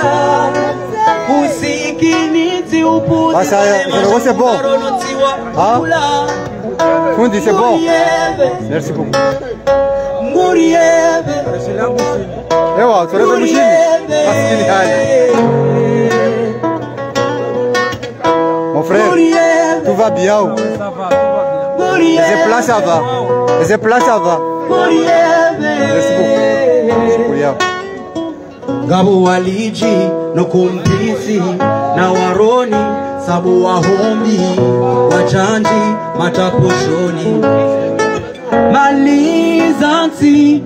Usikiniti upuzi Ah, ça, c'est- c'est bon. Ah. Fundi c'est bon merci beaucoup Muriebe ewa toreza mshini maskini hali mon frère tout va bien ou les plats ça va les plats ça va merci beaucoup shukria Gabo waliji no kumpisi na waroni sabu wahombi wajanji mataposhoni malizanti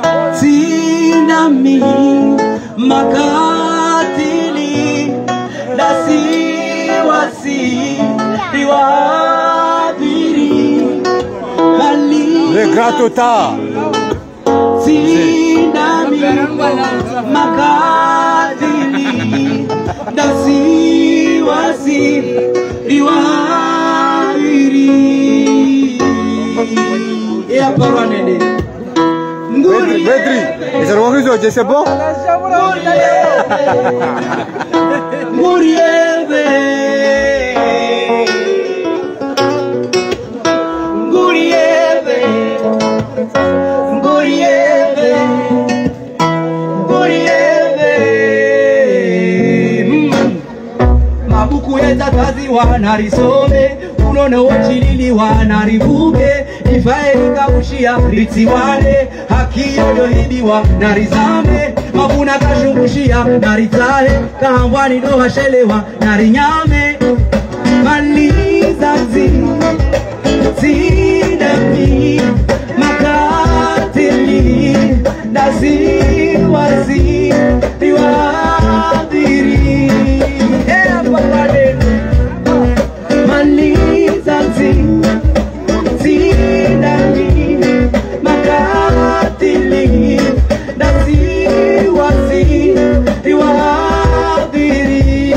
tinami makatili Dasi wasi Diwadiri Mali Le Grand Tota. Sinami Makadili Dasi wasi Diwadiri. Et à parole nene Bedri, Bedri. Et ça remonte aujourd'hui, c'est bon? Gourieve Gourieve Gourieve Gourieve Mabuku yetatazi wanarisome unono wachilili wanaribuke ifaelika ushia ritiwane haki yoyohidiwa narizame mabuna kashungushia naritahe kahambwani dohashelewa narinyame malizazi zinami makatili naziwazi iwadiri ea papadenu malizazi zinami makatili naziwazi iwadiri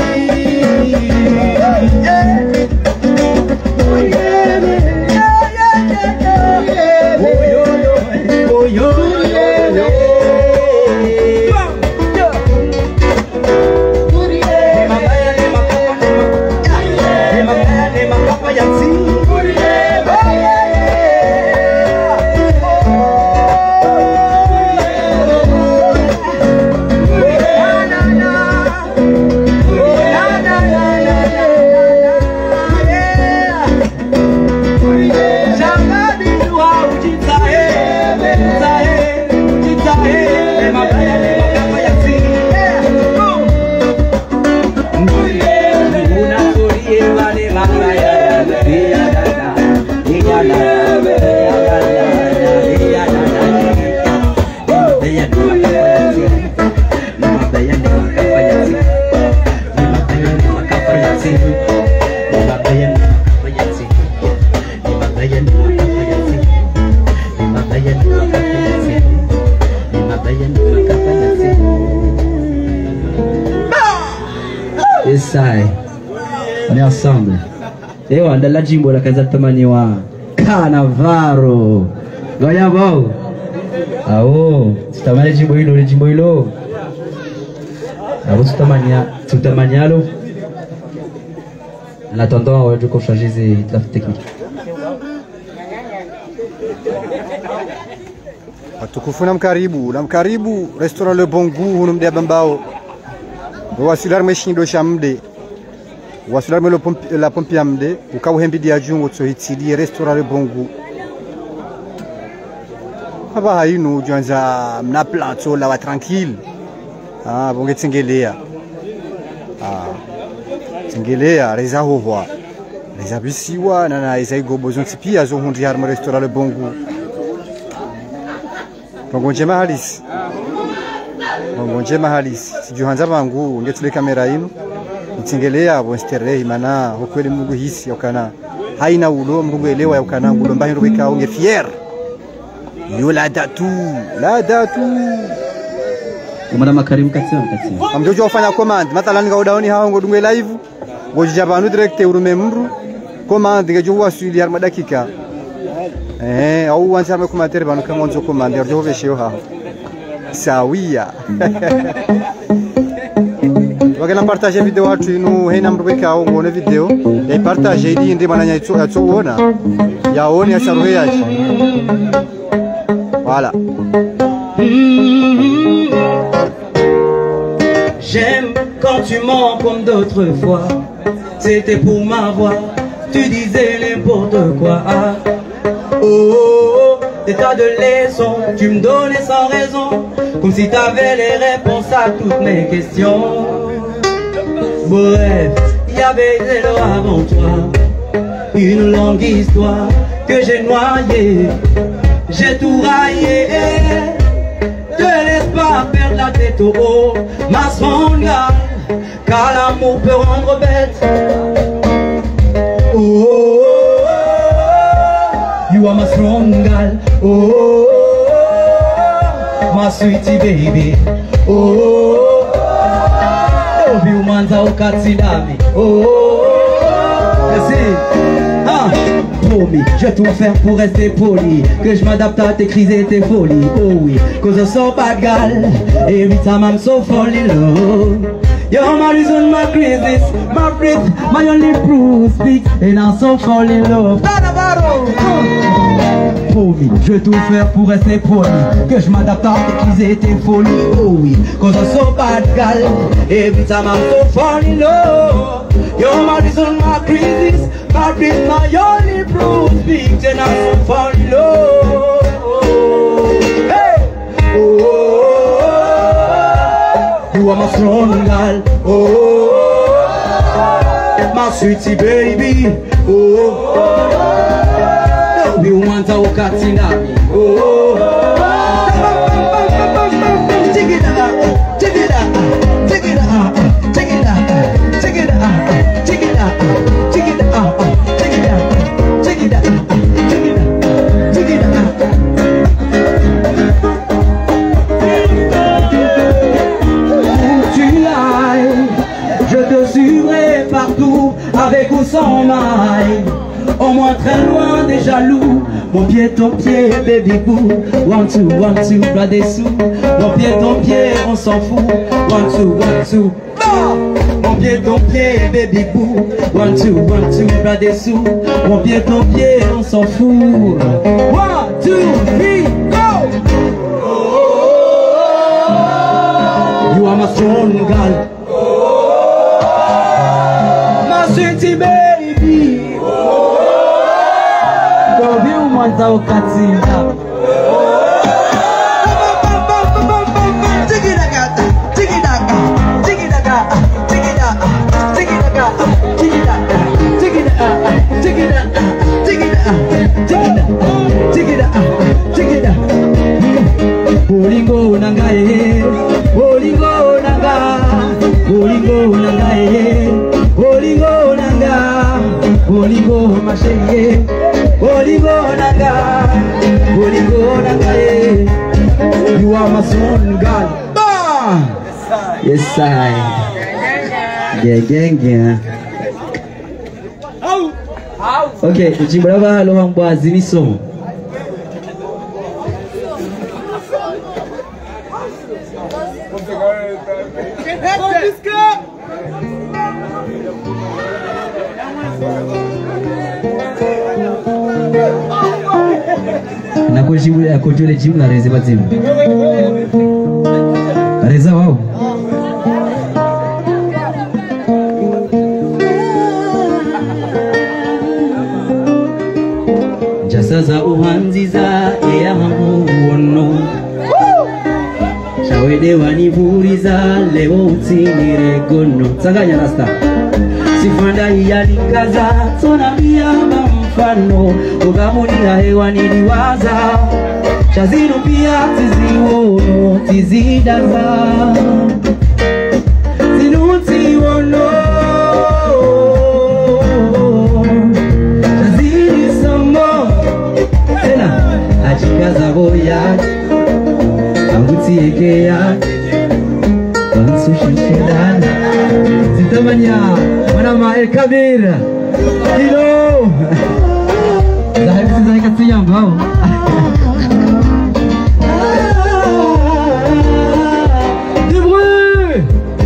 Esai ni ensemble ewa ndala jimbo la kaza tamaniwa Kanavaro goya bao ao tutamani jimbo hilo ni jimbo hilo ao tutamania tutamanialo en attendant on va juste changer la technique. Watukufu na mkaribu na mkaribu restaurant Le Bon Goût hunu mdia bambao wasilar meshindo shamde wasilar melo la pompi amde ukawu hembi dia jungo tso hitili restaurant Le Bon Goût haba hainu janza mna plateau la wa tranquille ah bonge tsingelea ah tsingelea reza howa reza bisiwa na na izaigo bozon tipia zo hundi har restaurant Le Bon Goût Bongonje mahalisi Bongonje mahalisi sijuhanza bangu ngetule kamera ino ntingelea abo sterei mana hokweli mungu hisi yakana haina ulo mungu elewa yakana ngulo mbahiro bika unge fier yo la datu la datu umana makarimu katsema katsema amjojo ufanya command mathalan ngaudaoni hao ngodungwe live ngojija banu direct urume mru command ngejo wasuli har madakika eh au wanza me commentaire banu kama onzo commander jo vesho ha sawia wagena partager video watu inu hena mrubeka au ngone video ya partager idi ndi mananya itso atsoona yaoni asaruhe yachi voilà. J'aime quand tu mens comme d'autres fois. C'était pour m'avoir, tu disais n'importe quoi. Oh, oh, oh, des tas de leçons, tu me donnais sans raison, comme si t'avais les réponses à toutes mes questions. Bref, il y avait des lois avant toi, une longue histoire que j'ai noyée, j'ai tout raillé. Te laisse pas perdre la tête au haut, ma songa. car l'amour peut rendre bête. Oh, oh, oh, you are my strong girl. Oh, oh, oh, my sweetie baby. Oh, oh, oh, love you manza ukatsinami. Oh, oh, oh, merci. Ah. Promis, je vais tout faire pour rester poli. Que je m'adapte à tes crises et tes folies. Oh oui, cause I'm so bad girl. Every time I'm so fall in love. You're my reason, my crisis, my breath, my only proof speak. And I'm so fall in love. Promis, je vais tout faire pour rester poli. Que je m'adapte à tes crises et tes folies. Oh oui, cause I'm so bad girl. Every time I'm so fall in love. You're my reason, my crisis, my breath, my only proof speak. And I'm so fall in love. Hey! Oh, oh, oh, you are my strong girl. Oh, my sweetie baby. Oh, oh, you want to walk out in me. Oh, take it out, take it out, take it out, take it out, take it out, take it out, take it out, take it out, take it out, take it out, take it out. Je te suivrai partout, avec ou sans maille. Au moins très loin des jaloux. Mon pied, ton pied, baby boo. One, two, one, two, bras des sous. Mon pied, ton pied, on s'en fout. One, two, one, two. Ah! Mon pied, ton pied, baby boo. One, two, one, two, bras des sous. Mon pied, ton pied, on s'en fout. One, two, three, go! You are my strong girl. Sweetie baby, love you manza ukatinda. Take it out, take it out, take it out, take it out, take it out, take it out, take it out, take it out, take it out, take it out, take it out. Bolingo nangae, bolingo nanga, bolingo nangae. Oligo nanga, oligo masheye, oligo nanga, oligo nanga eh. You are my son girl. Bah! Yes I. Gang gang gang. Okay, ujibraba lo hambo azimiso. Na kujibu ya kujule jibu na reze bazimu. Reza wao. Jasaza uhanziza ya hamuono. Shawede wanivuriza leo utinire gono. Sanganya rasta. Sifanda hiyanikaza tonambia mfano ugamunia hewa niliwaza chazinu pia tiziwono tizidaza zinutiwono chazini somo tena ajikaza boya anguti eke ya bansu shishidana sitamanya manama el kabir kilo Zahir Zahir kat siang bau. Dibru.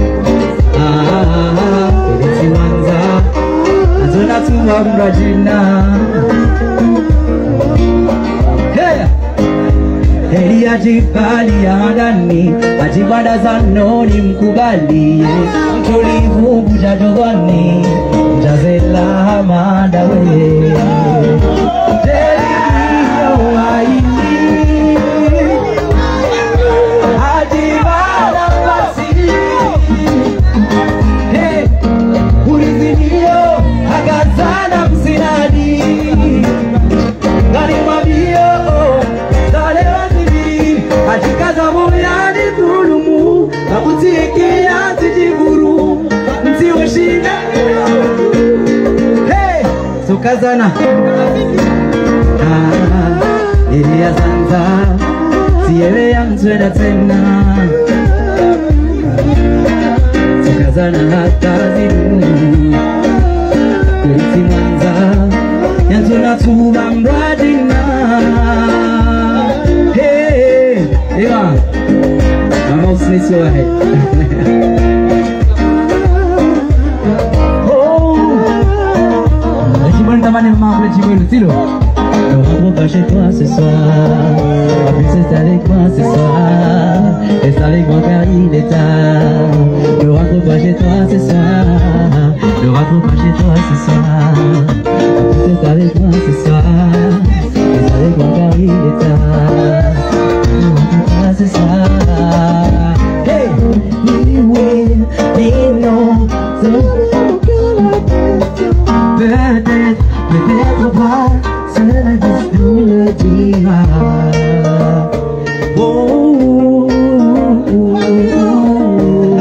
Ah, ini wanza. Azuna tua mrajina. Hey. Heri ajibali adani, ajibada zanoni mkubali. Tulivu bujadogani, jazela madawe. Ajikaza moyani dhulumu, akutike ya tijiburu. Tukazana ah, ili ya zanza siyewe ya mtwenda tena. Tukazana hata zimu kuliti mwanza yantuna tuba mradina. Hey, ewa mama usinisi wahe tamane maman pour le tirer le stylo. Le rentre pas chez toi ce soir. La princesse est avec moi ce soir. Et c'est avec moi car il est tard. Le rentre pas chez toi ce soir. Le rentre pas chez toi ce soir. La princesse est avec moi ce soir. Et c'est avec moi car il est tard. Le rentre pas ce soir. Hey, we will be no peut-être, peut-être pas, cela juste nous le dira. Oh, oh, oh, oh.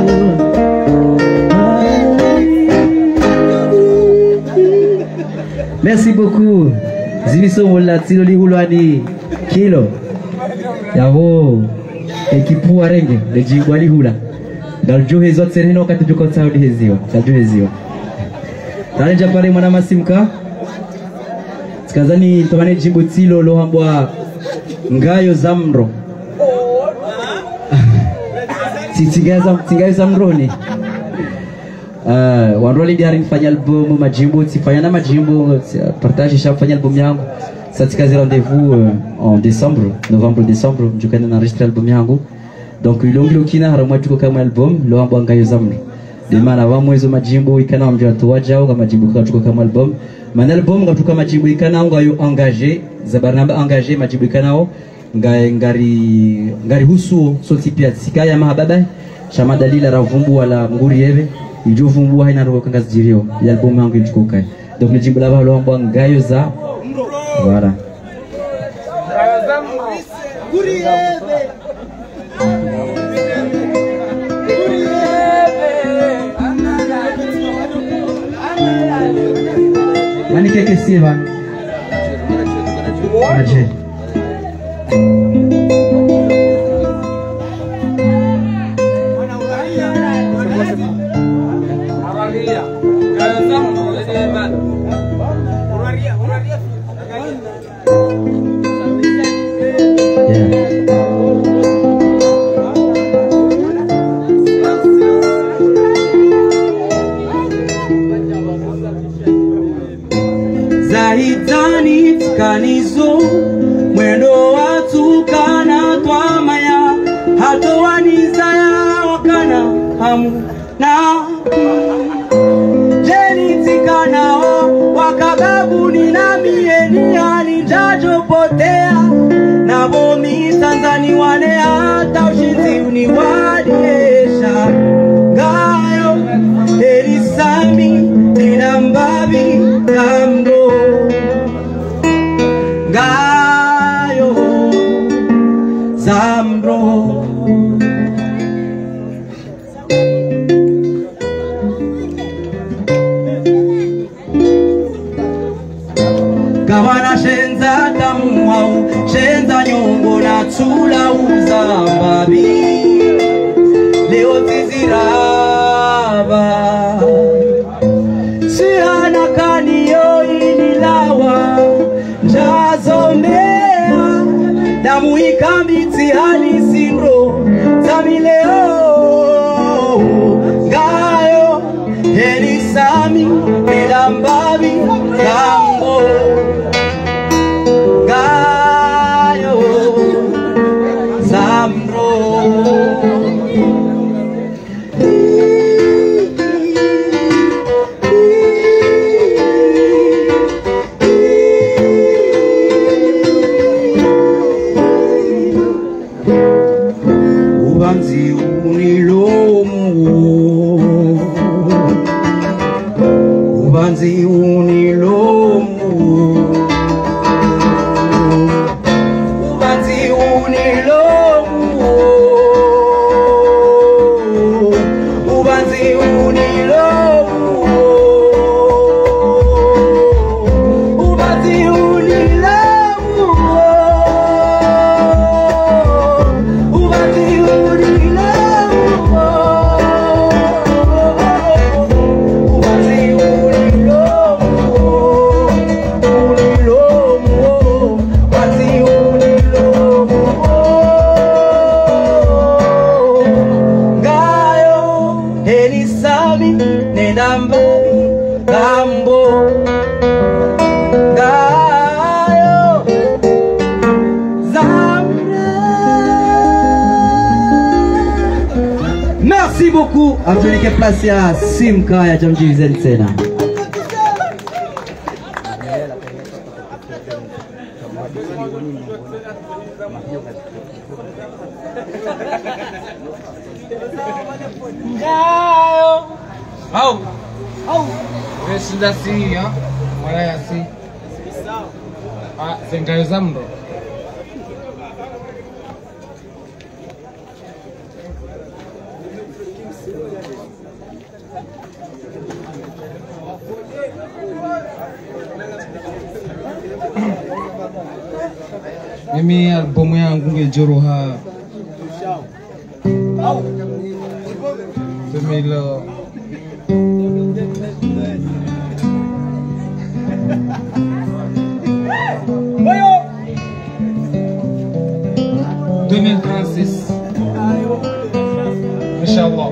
Merci beaucoup. Zibiso mola tilo lihulwani kilo. Yavo ekipu warenge lejibu alihula. Galjuhe zote sereno kati juko saudi heziwa. Galjuhe heziwa. Tani japale mwana masimka Sikazani tomane jimbo tilo lo hambwa Ngayo zamro Tingayo zamro ni uh, Wanroli di hari nifanya album majimbo Tifanya na majimbo Partage isha fanya album yangu Sa tikazi rendez-vous uh, en décembre Novembre décembre Mjukana na enregistre album yangu Donc ilongilo kina haramwa tuko kama album Lo hambwa Ngayo zamro Demana wa mwezo majimbo ikana mjua tuwajao kama majimbo kwa tuko kama album. Mana album kwa tuko majimbo ikana nga yo engagé, zabarnamba engagé majimbo ikana nga ngari ngari husu soti pia sikaya mahababa shama dalila ravumbu wala nguri yeve ijo vumbu haina ro kanga zirio ya album yangu ilituko kai. Donc le jimbo la ba lo amba ngayo za voilà. Nguri yeve Nani keke siva Aje Zahitani tikanizo mwendo watu kana twamaya hato wanizaya wakana hamu na jeni tikanao wakababu ni na mieni halijajo potea na bomi Tanzani wane hata ushinzi uniwadiesha Ngayo elisami ninambabi kamdo Ngayo Zamro Kawana shenza tamu au shenza nyongo na tula uzambabi Leo tiziraba Sihana kaniyo inilawa Njazomea Damu ikambiti hali sinro Zamileo Ngayo Elisami Elambabi Kambo Ngayo Zamro Ubanzi Merci beaucoup. Apeleke place ya Simka ya Jamjizeni tena. Au. Au. Resida si ya. Mara ya si. Ah, zengayo zamdo. Mimi albumu yangu ngejoroha Tumilo deux mille trente-six Inch'Allah.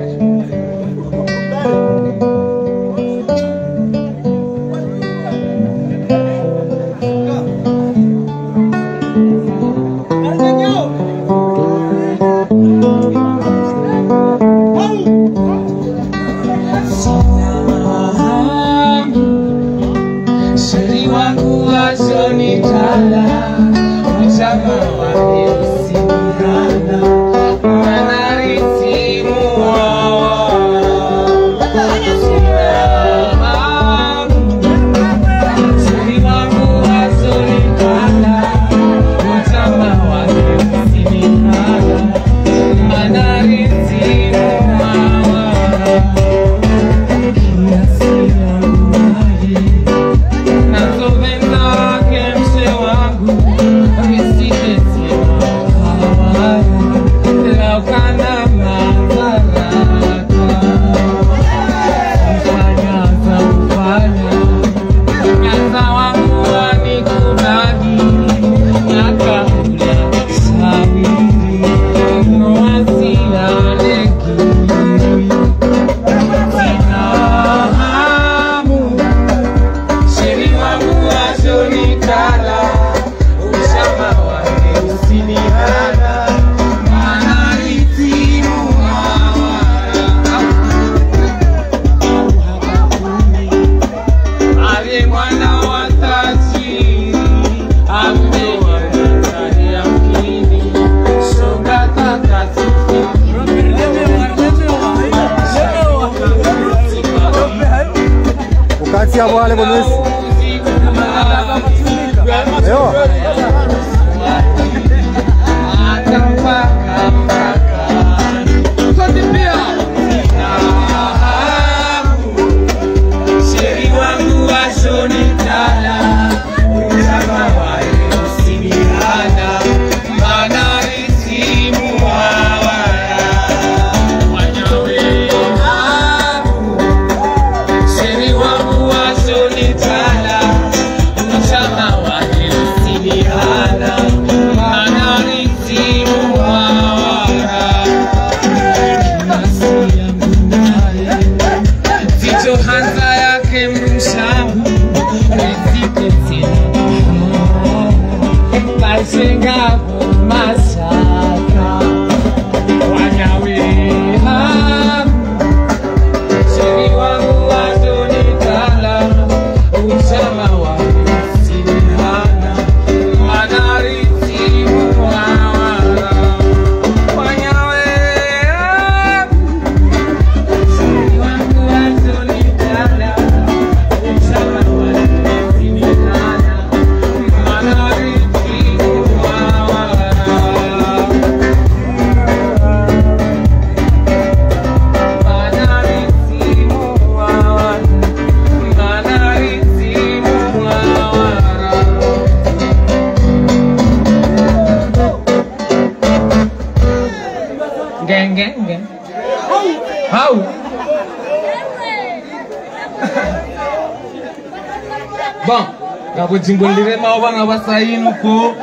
Bon, gabo jimbondire maoba na basainu ko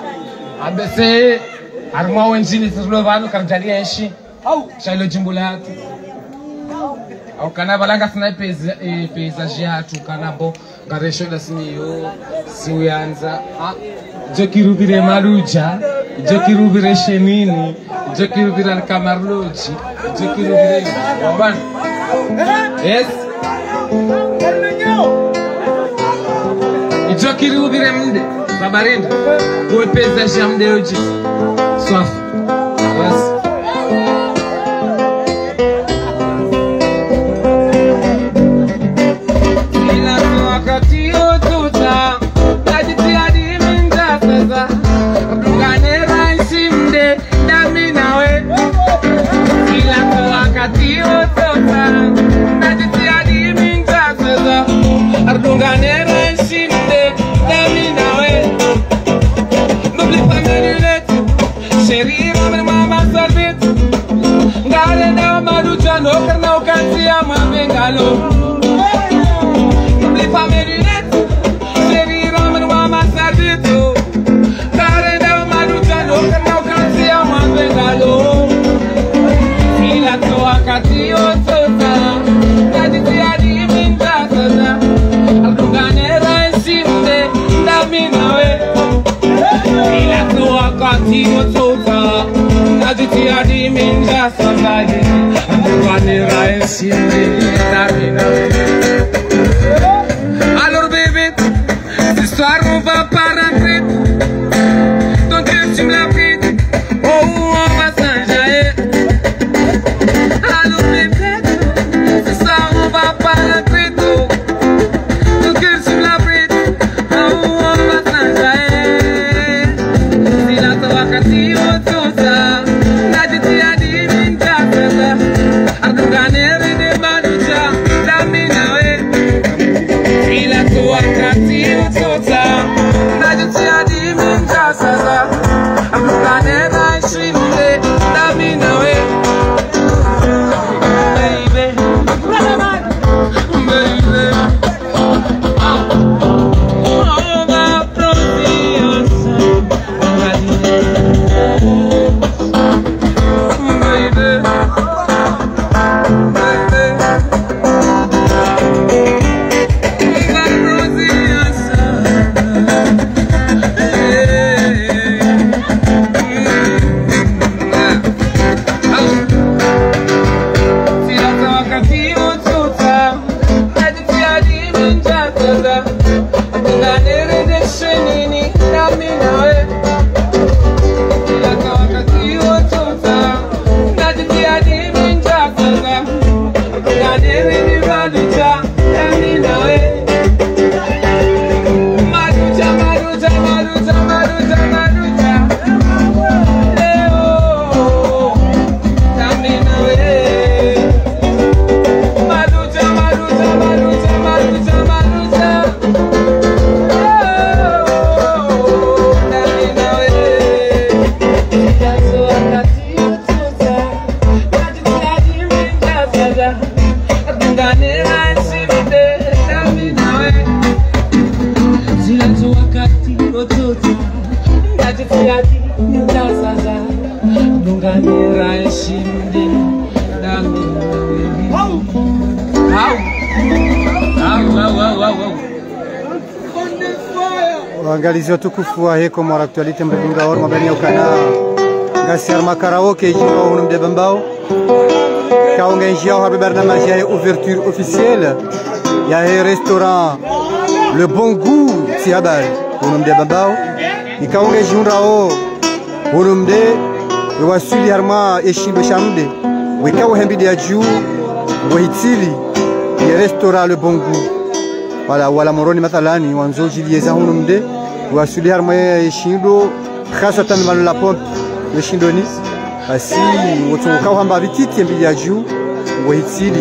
abese arma wenjini slovano karjalia enshi au shailo jimbulatu au kana balanga sina pesa e pesa yatu kana bo garesho la siniyo siuyanza ah jokirubire maruja jokirubire shenini Jokiru viran kamarloji, jokiru viran waban. Yes. Jokiru viran sabarenda. Kau pesa sham de hoje. Soif. Yes. No karna ukansi ama bengalo. N'oublie pas mes lunettes. Chérie, ramène-moi ma sardito. Karena maducha no karna ukansi ama bengalo. Ila toa kati otota. Kaditi adi minta tata. Arduganera esinde dami nawe. Ila toa kati otota. Kaditi adi minta tata. Alors bébé, ce soir on va pas rentrer. Ton cœur tu me l'as pris. Oh on va s'enjailler. Alors bébé, ce soir on va pas rentrer. Ton cœur tu me l'as pris. Oh on va s'enjailler. Si la toa kasi otosa. Naditi adi minta tata. Arduganere de maducha, dami nawe. Ila tua kati utota, najuti adi minta sasa. Arduganere shinde, dami nawe. Baby, baby, oh ma proviosa, baby. Waangalizi watukufu wa Heko mwa aktualite mbinga or mabani ya ukana ngasi arma karaoke jino hunu mdeba mbao kaunga njia harbe barnamaj ya ouverture officielle ya he restaurant Le Bon Goût si habari hunu mdeba mbao ikaunga jinra o hunu mde wasuli harma eshindo shamde wikawo hembidi ya juu wahitili ya restaurant Le Bon Goût wala wala moroni mathalani wanzoji lieza hunu mde wasuli harma eshindo khasatan mal la pompe yeshindoni asi wotu kawamba vititi mbili ya juu wahitili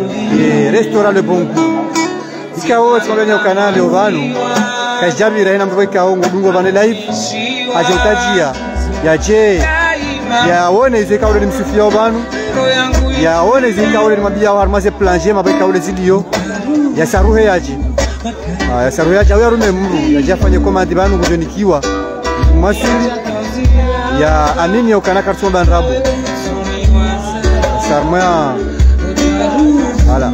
e restaurant Le Bon Goût ikawo tsabanya kanale ovanu kajabira ina mbwe kawo ngudungo bane live ajotajia yaje yaone zeka ule msufia ovanu yaone zeka ule mabia harmaze planger mabeka ule zilio ya saruhe yaje ya saruhe yaje awe rume mru yajafanye commande banu kujonikiwa masuri ya amini okana kartuma banrabo sarma voilà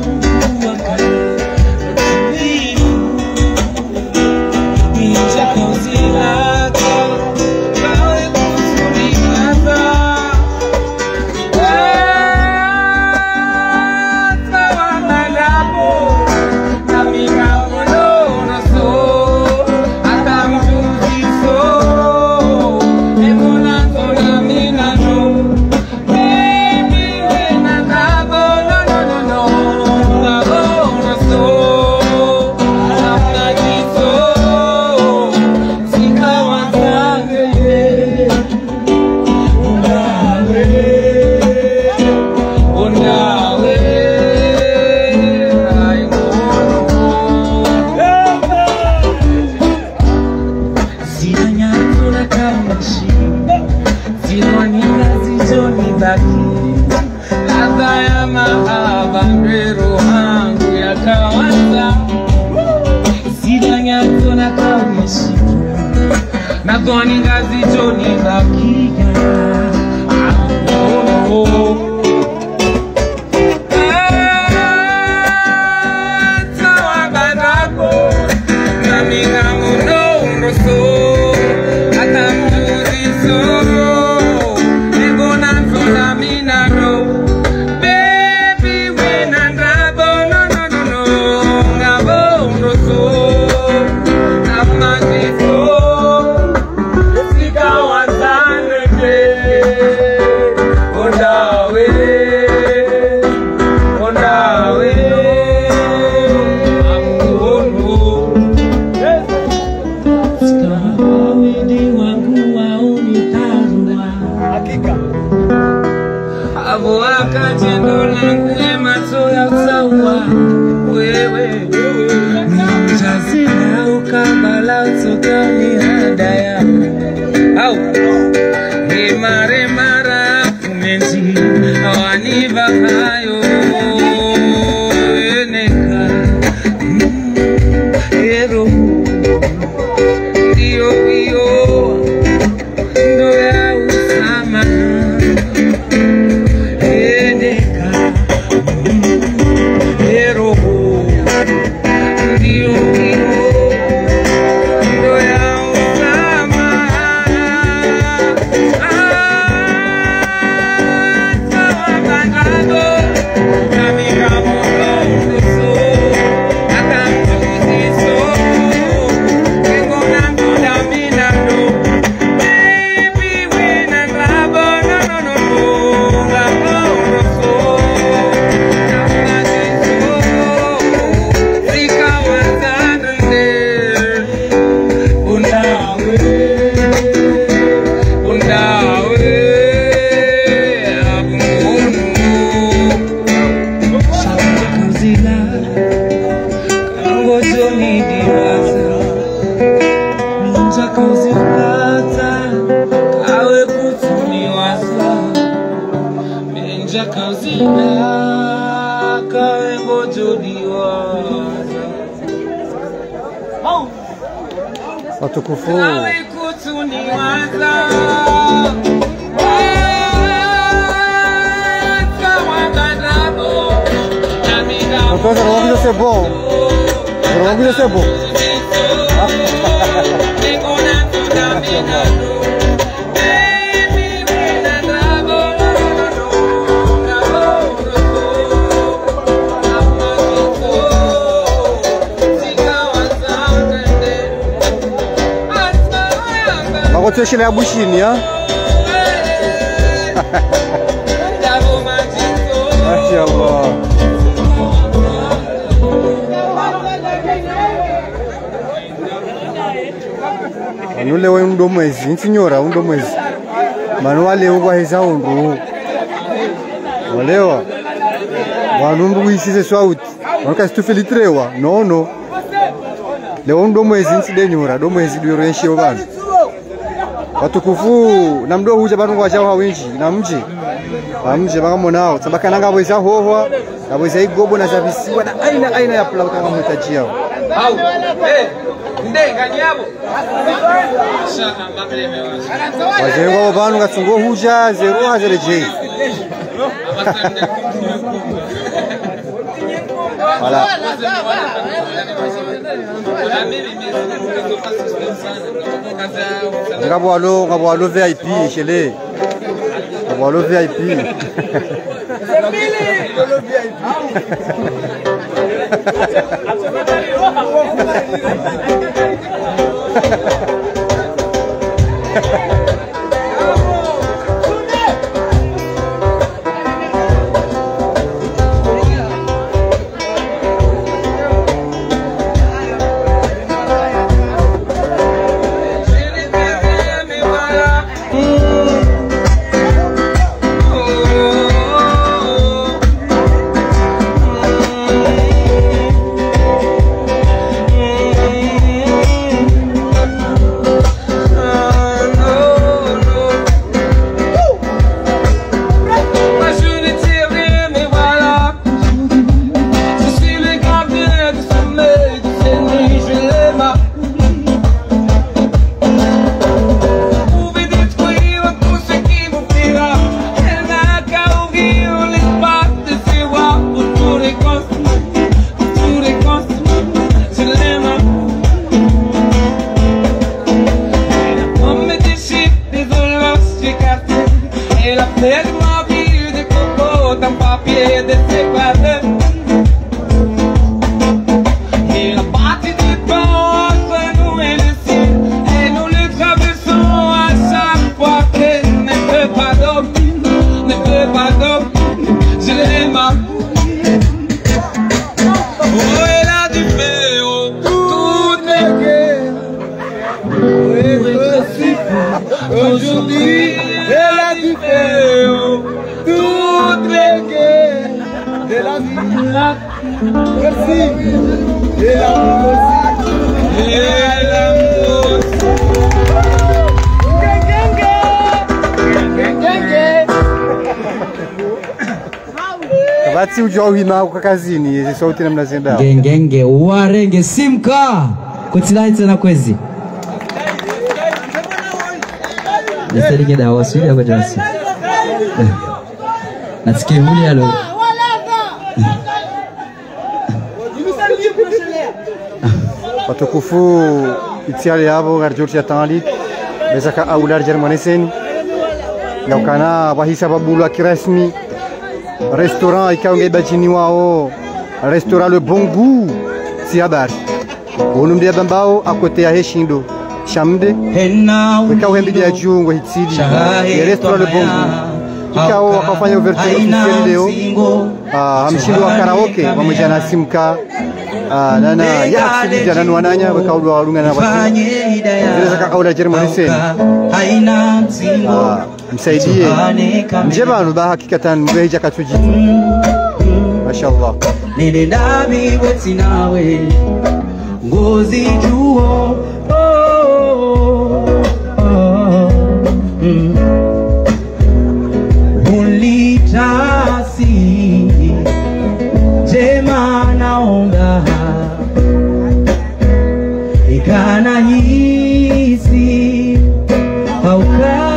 haki, ladha ya mahaba ndero hangu ya kawaza, sidanyato na kawishi, na dhoni ngazi joni bakia, oh, oh, oh. Watukufu Entonces, no vamos a ser bom. No vamos a ser bom. Vou te encher a buchinha. Mashallah. Anule we ndo mwezi, nsinyora ndo mwezi. Manu wale ugwa heza undu. Walewa. Wanu mbu isize swauti. Wanu stufe litrewa. No no. Leo ndo mwezi nsidenyora, ndo mwezi duyo enshi obana. Watukufu na mdo huja banu kwa jawa winji na mji. Amje baka nao sabaka nanga boisa hohwa na boisa igobo na zabisiwa na aina aina ya pula kama mtajia. Au eh ndenga nyabo. Shaka mbele mewa. Wajengo banu gatungo huja zero hazere je. Voilà. Ngabo alo, ngabo alo V I P chez les. Ngabo alo V I P. Oh Aujourd'hui, elle a du feu, toutes les guerres de la vie. Merci. Et l'amour aussi. Et l'amour aussi. Kabati ujua wima kwa kazini, hizi sauti namna zenda. Gengenge, warenge, simka. Kutilai tena kwezi. Nisarige da wasuli ya kwa jasi. Nasikia huli halo. Watukufu itiali yabo garjurti ya tangalik. Besaka aular Jermaniseni. Yaukana wahisa babulu akirasmi. Restaurant ikaunge bajini wao. Restaurant Le Bon Goût. Si habari. Unumdi ya bambao akote ya heshindo. Shamde. Wikao hembi ya jungo hitsidi. Ya restaurant Le Bon Goût. Ikao wakafanya ouverture officielle leo. Hamshindo wa karaoke. Wamoja na simka. Nana ya aksidi jana nuananya. Wikao wa warunga na watu. Zile zaka kaula Jermaniseni. Msaidie mjebanu ba hakikatan mbeja katuji mashallah nende nabi weti nawe ngozi juo ulitasi jema naonga ikana hisi hauka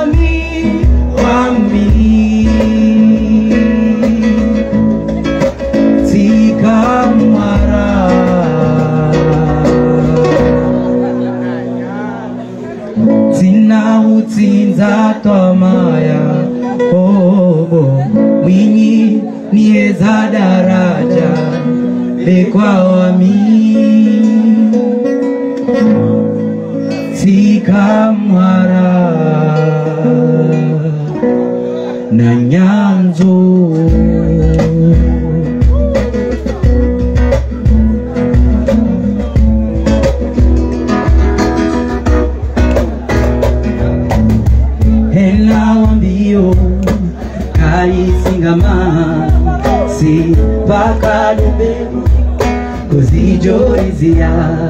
Utinza tomaya obo mwinyi nieza daraja bekwa wami sikamara na nyanzo Singama si bakalube kuzijorizia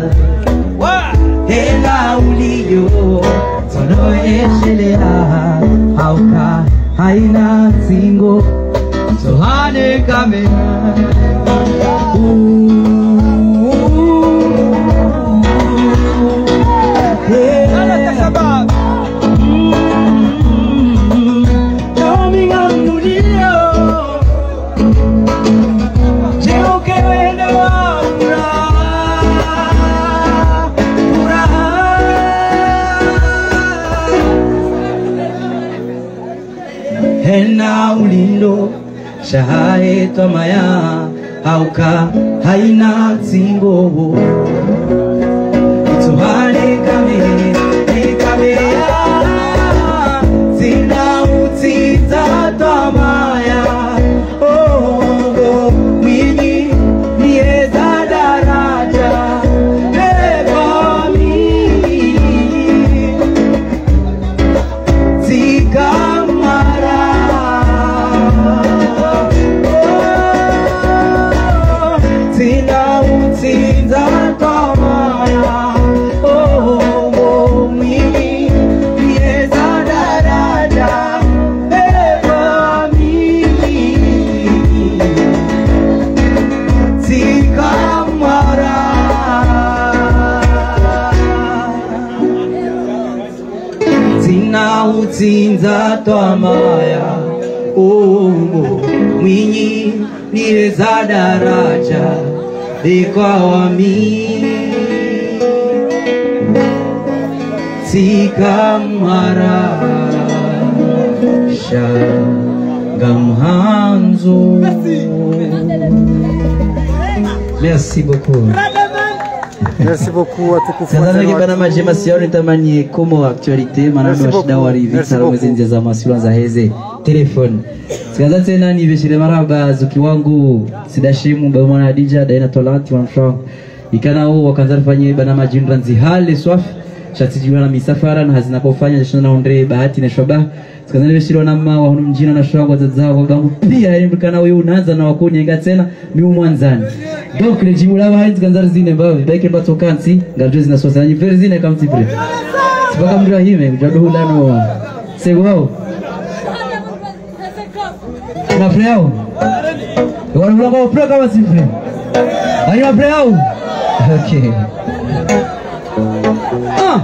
hela uliyo tono eshelea hauka haina singo sohane kamera Hena ulindo shahae tomaya hauka haina singo ituhane kame kame sina utita tomaya oh mwinyi nieza daraja beba mi tika Utinza tomaya omo mwinyi nieza daraja bekwa wami sikamara shagamhanzo. Merci beaucoup. Merci beaucoup à tout Sasa ngi bana majema sioni tamani komo actualité manado shida warivi sala mwenzi za masiwa za heze telefone. Sikaza tena ni beshire maraba zuki wangu sidashimu ba mwana Adija daina tolanti wa mshao. Ikana huo wakanza fanye bana majindra nzihale swaf shatijua na misafara na hazina kufanya shona ondre bahati na shoba sikazana beshiro na mama wa mjina na shwa za zao bangu pia ilikana wewe unaanza na wakunyenga tena ni umwanzani donc le jimula wa hizi ganzar zine mbao beke bato kansi ngaljo zina sosa ni very zine kama tipre sibaka mdra hime mjado hulano sego wao na freo wana mlango freo kama sifre ayo freo okay ah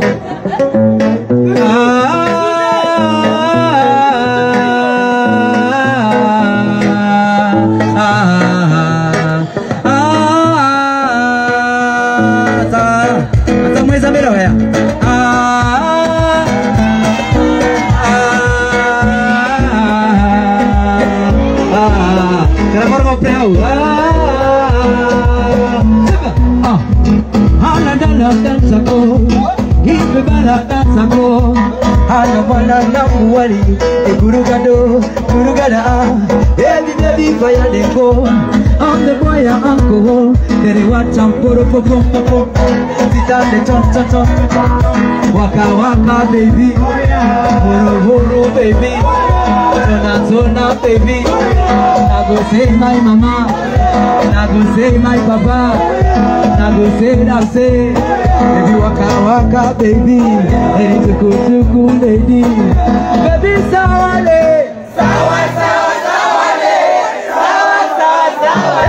Hana wana na muwali e gurugado gurugada baby baby fire they go I'm the boy and uncle they watch and poro poro poro sit down the ton ton ton waka waka baby poro poro baby zona zona baby I go say my mama I go say my papa I go say that say baby waka waka baby ready to go to go lady baby sawale sawa sawa sawale sawa sawa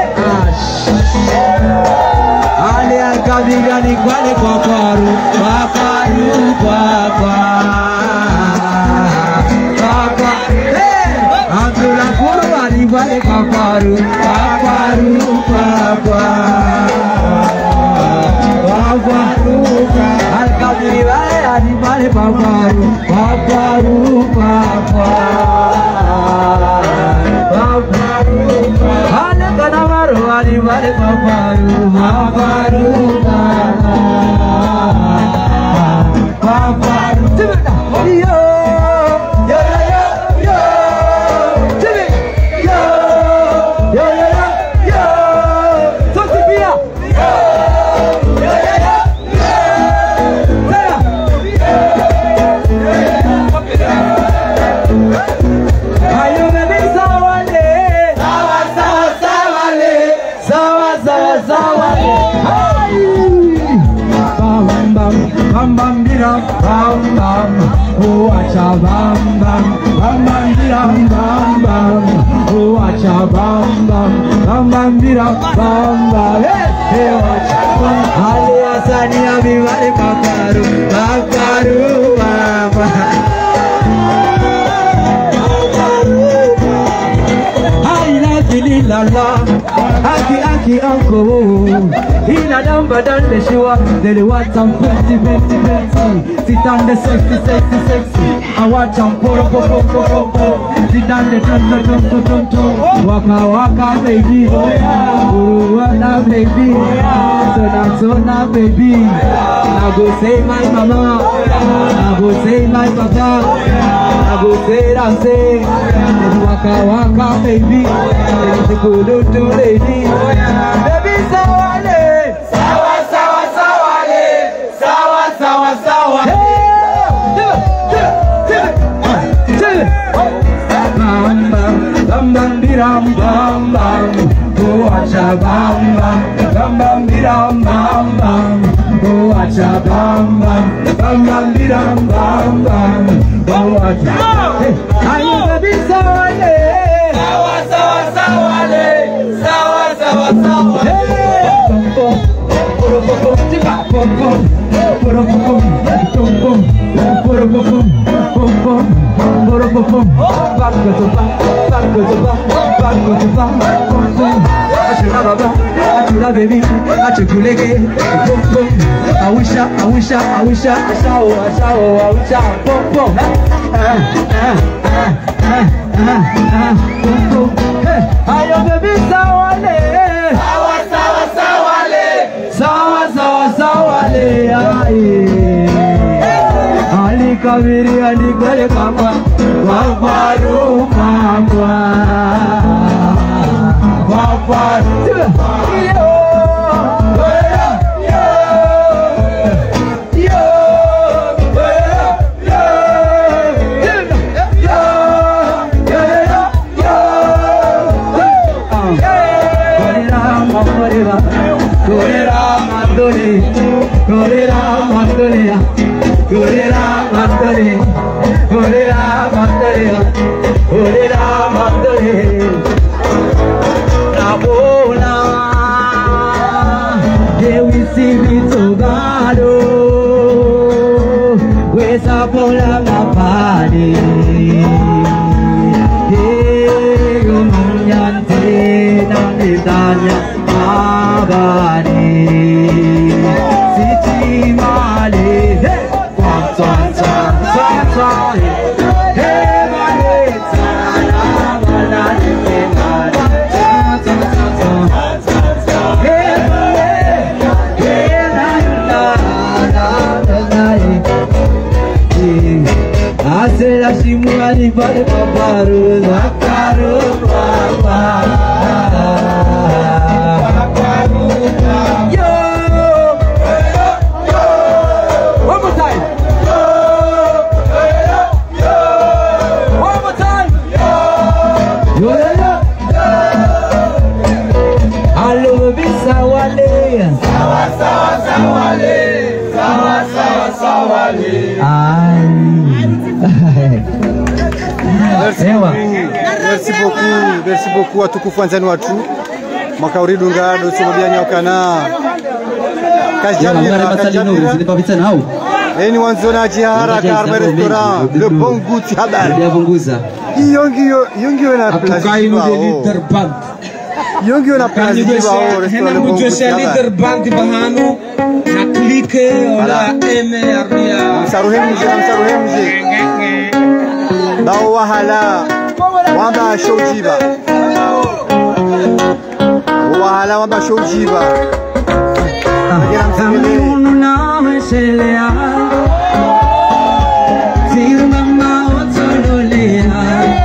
sawa ale akabiga ni kwale kwa kwaru kwa kwaru kwa kwa kwa Andura kuru wali wale kwa kwaru kwa kwaru kwa kwa Alkabiri wale adibale paparu paparu papa paparu ale kanamaru adibale paparu paparu paparu yo yo yo yo yo yo yo yo Sotipia bam bam biram bam bam oh acha bam bam bam bam biram bam bam oh acha bam bam bam bam biram bam bam hey hey acha ale asani abi wale pakaru pakaru baba la la aki aki anko ina damba dan de shiwa they want some pretty pretty pretty sit down the sexy sexy sexy I want some poro poro poro poro sit down the dun dun dun dun dun waka waka baby uru waka baby sona sona baby I go say my mama I go say my papa I go say that say waka waka baby go do do lady baby sawale sawa sawa sawale sawa sawa sawa bam bam bam bam biram bam bam go acha bam bam bam bam biram bam bam go acha bam bam bam bam biram bam bam go acha ayo baby sawale sawa sawa sawale sawa sawa sawa poro poro tiba poro poro poro poro poro poro poro poro poro back to back back to back back to back poro ashura baba ashura baby achukulege poro I wish I wish I wish I ashawo ashawo I wish I poro ah ah ah ayo baby sawale sawa sawa sawale sawa sawa sawale ai ali kabiri ali kale papa papa ru papa papa yo yo yo Gorera mandare, gorera mandare, gorera mandare. Rabola, Dewi Sibitogado, Wesa Pola Napadi, Dego Manyante, Nanitanya, Abadi, Siti Mali, Kwan Twan Twan Twan Twan, Hey Mali, Tana Malani, Mali, Twan Twan Twan Twan, Hey Mali, Hey Nana, Nana, Asela Shimani Pare Paparu, Zakaru, Papa. Yo! Yo! One more time! Yo! Yo! One more time! Yo! Yo! Hello, Bisawale! Sawa, sawa, sawale! Sawa, sawa, sawale! Aïe! Merci beaucoup, merci beaucoup à tukufu anzani watu makauri dunga do somodia nyokana kajamira kajamira zilipapita hao eni wanzona jihara karma restaurant le bon goût habari ya bunguza yongio yongio na Kainu de liter band. yongio na plaza wa restaurant le bon goût liter band bahanu na klike ola eme aria saruhem mje saruhem mje dawa hala wamba shoujiba wala wamba shoujiba Kamunu na meshelea Tirumama otololea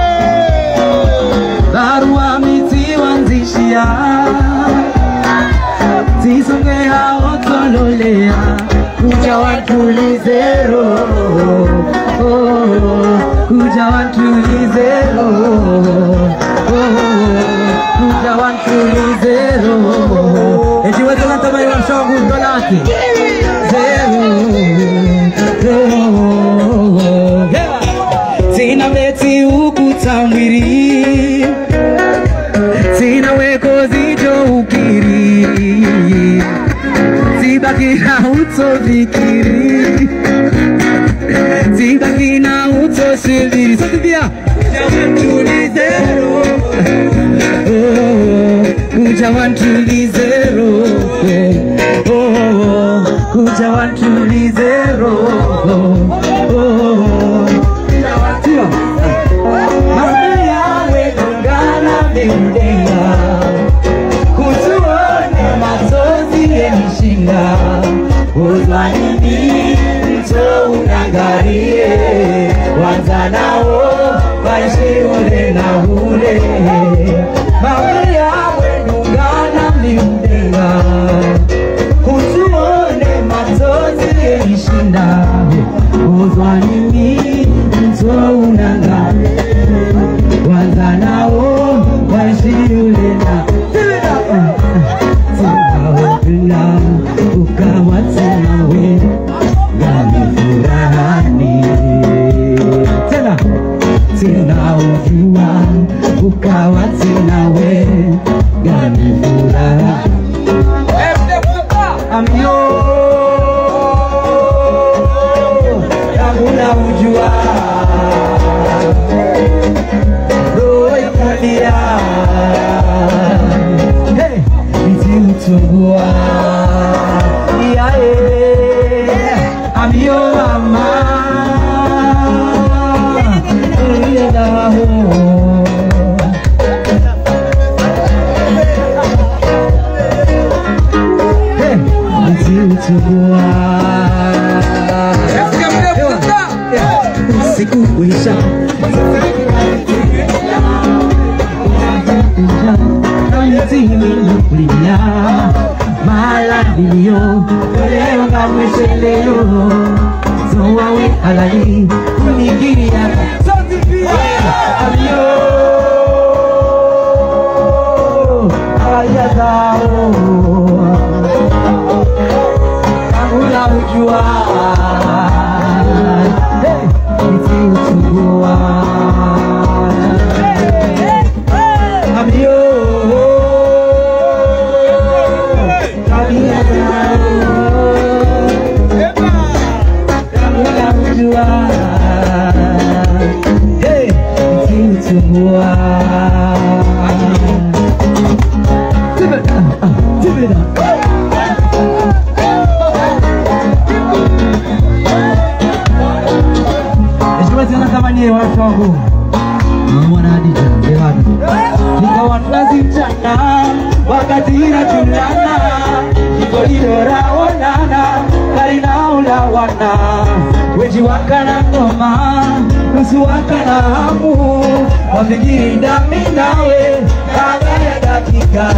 Barua miti wanzishia Tisongea otololea Kuja watulizero Kuja watulizero Kuja watulizero Eti wetu natama iwa mshongu ndolati Zero Tina beti ukutamwiri Tina weko zijo ukiri Zibakina utofikiri Zibakina utoshibiri Sotibia Tulizero Kuja wantulizero Kuja wantulizero Mami yawe kongana mimdenga Kutuone mazozi yenishinga Uzwanini mto unangarie Wanzanao waishi ule na ule Mami yawe kongana mimdenga Kutuone mazozi yenishinda Uzwanini mto unangarie Wanzanao waishi ule na Tunawapila ukawa tunawe Gani furahani Tena Tunaujua ukawa tunawe Gani furahani Amyo Yaguna ujua Roy Kalia Hey Biti utungua Iae Amyo mama Uyedaho Hey Biti utungua Usiku kuisha Kulia malandio leo ngamwesheleo zowawe halali kunigiria sotifia alio ayadao Amula ujua Niambie watu wangu mwana Hadija Lewado Ikawa tunazichana wakati inatulana Iko hilo raonana karina ulawana Weji wakana ngoma nusu wakana hamu Wafikiri dami nawe kanga ya dakika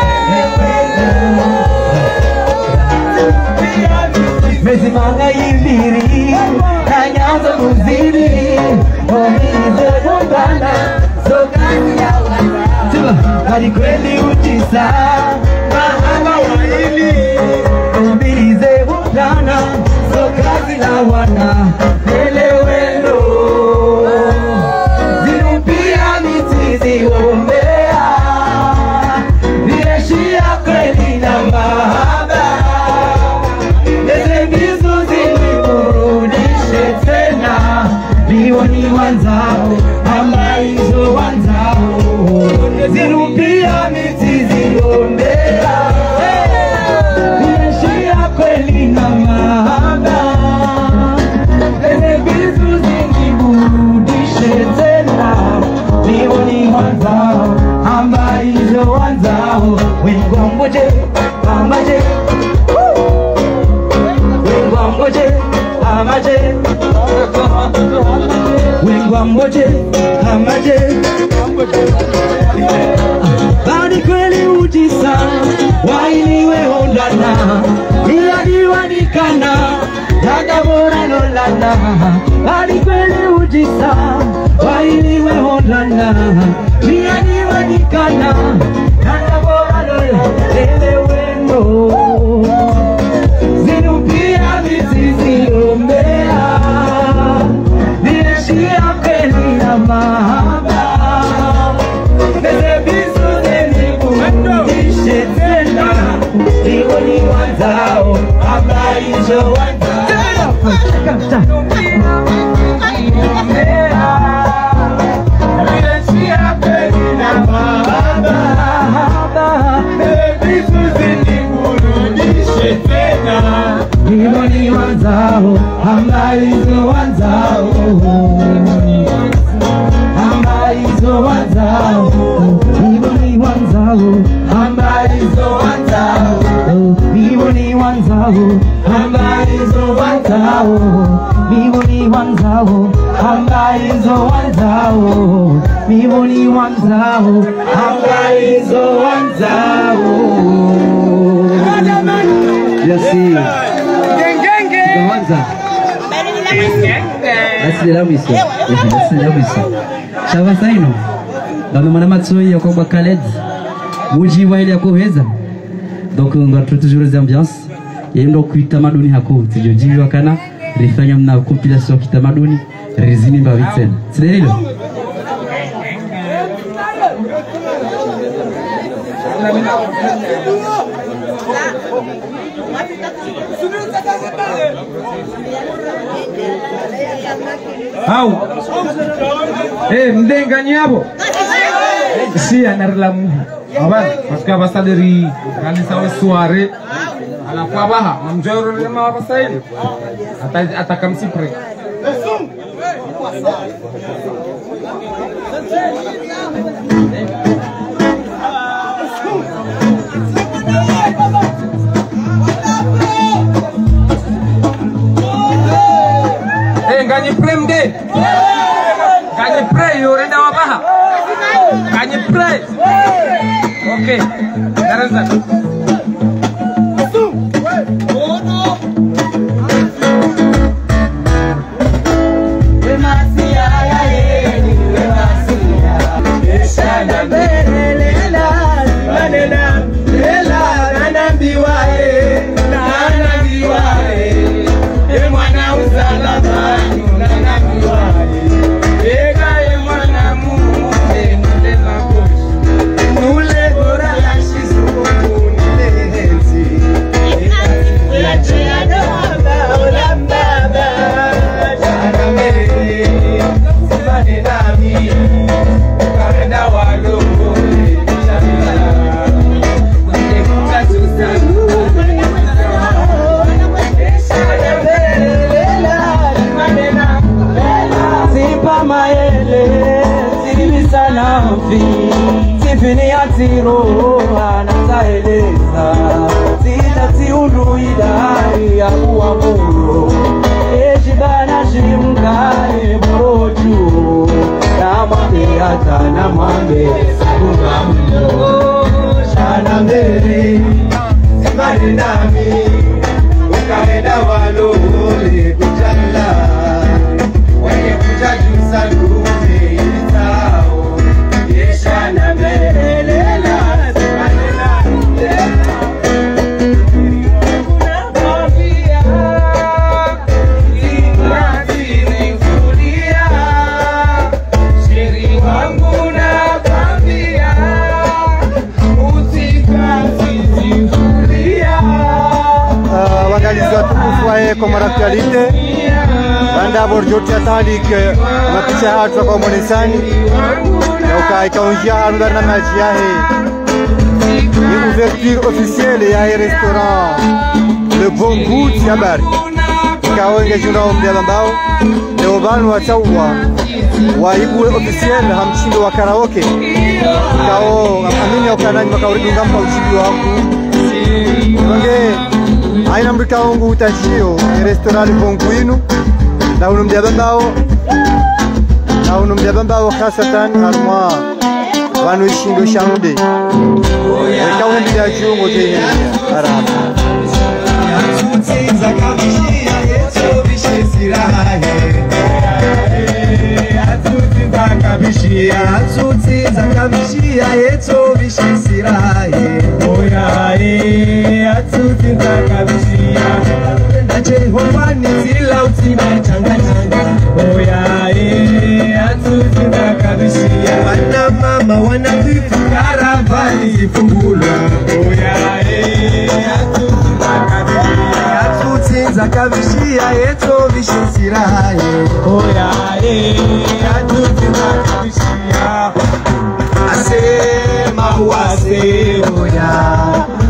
Mezi manga ibiri na nyanza muzini Omize mungana sokani ya wana Tiba, kari kweli utisa mahanga waili Omize mungana sokani ya wana Elewendo Zinupia mitizi umbea Vireshia kweli na mahaba Niwani wanzao, amaizo wanzao Zirupia mitizi ombea Nishia kweli na mahaba Leze bizu zingi burudishe tena Niwani wanzao, amaizo wanzao Wengwamboje, amaje Wengwamboje, amaje Wengwa mboje, hamaje Badi kweli ujisa Wailiwe ondana Iladi wadikana Dada bora lolana Badi kweli ujisa Wailiwe ondana Iladi wadikana Dada bora lolana Ele wendo Zinupia mitizi ombea Nishia kweli na mahaba Neze bisu zenibu Nishe tena Iwo ni wanzao Aba ijo wanzao Nishia kweli na mahaba Neze bisu zenibu Nishe tena Iwo ni wanzao Aba ijo wanzao Ambaizo wanzao Ibo ni wanzao Ambaizo wanzao Ibo ni wanzao Ambaizo wanzao Ibo ni wanzao Ambaizo wanzao Ibo ni wanzao Ambaizo wanzao Merci Kawanza Asili la mwiso Asili la mwiso Shava saino Dano mana matsoi ya kwa Khaled Muji wa ile ya kuheza Donc nga toujours les ambiances Yendo kuitamaduni hako Tijojivi wakana Rifanya mna compilation kitamaduni Rizini mba vitsen Sile hilo Au Eh mdenga nyabo Si anarlamu Aban Paska basa dari Kalisa wa suare Alafu abaha Mamjoro lima wabasa ini Ata Atakam sipre Eh ganyi prem de Ganyi pre yorenda wabaha Ganyi pre Oke Garanza Nule bora ya shizu mayele Tibi sana mfi Tifini ya tiro Anataeleza Tita tiundu idari ya kuwa muro Ejibana shimkare boroju Na mwambe hata na mwambe Sabuga mlo Shana mbele Simani nami Ukaenda walo ule kujala Wenye kujaju salume itao Yeshana mbele la Simani nami Kuna mafia Simani nikulia Sheri wangu na mafia Utika zizifulia Wangalizi watukufu wae kwa maraftualite Banda borjoti ya talik Mapisha hatu kwa mwonesani Ya uka ikaunjia haru darna maji yahe Ni ouverture officielle yahe restaurant Le Bon Goût Tiabari Ikaonge junda omdia bambao Leo banu watawa Waibu officielle hamchindo wa karaoke Ikao amini ya ukanani makauridu ngampa uchibi waku Wange Aina mrika wangu utashio Restaurant Le Bon Goût inu Na unumdia bambao Na unumdia bambao khasatan harma Wanu ishindo shangude Ika unumdia jungo jehenia Arama Atutinza kamishia yeto bishesirahe Atutinza kamishia Atutinza kamishia yeto bishesirahe Oyae Atutinza kamishia Na Jehova nitila utina changa changa Oyae Atutinza kamishia Wana mama wana vifu karavani zifungulwa Oyae Atutinza kamishia Atutinza kamishia yeto bishesirahe Oyae Atutinza kamishia Asema uwase oya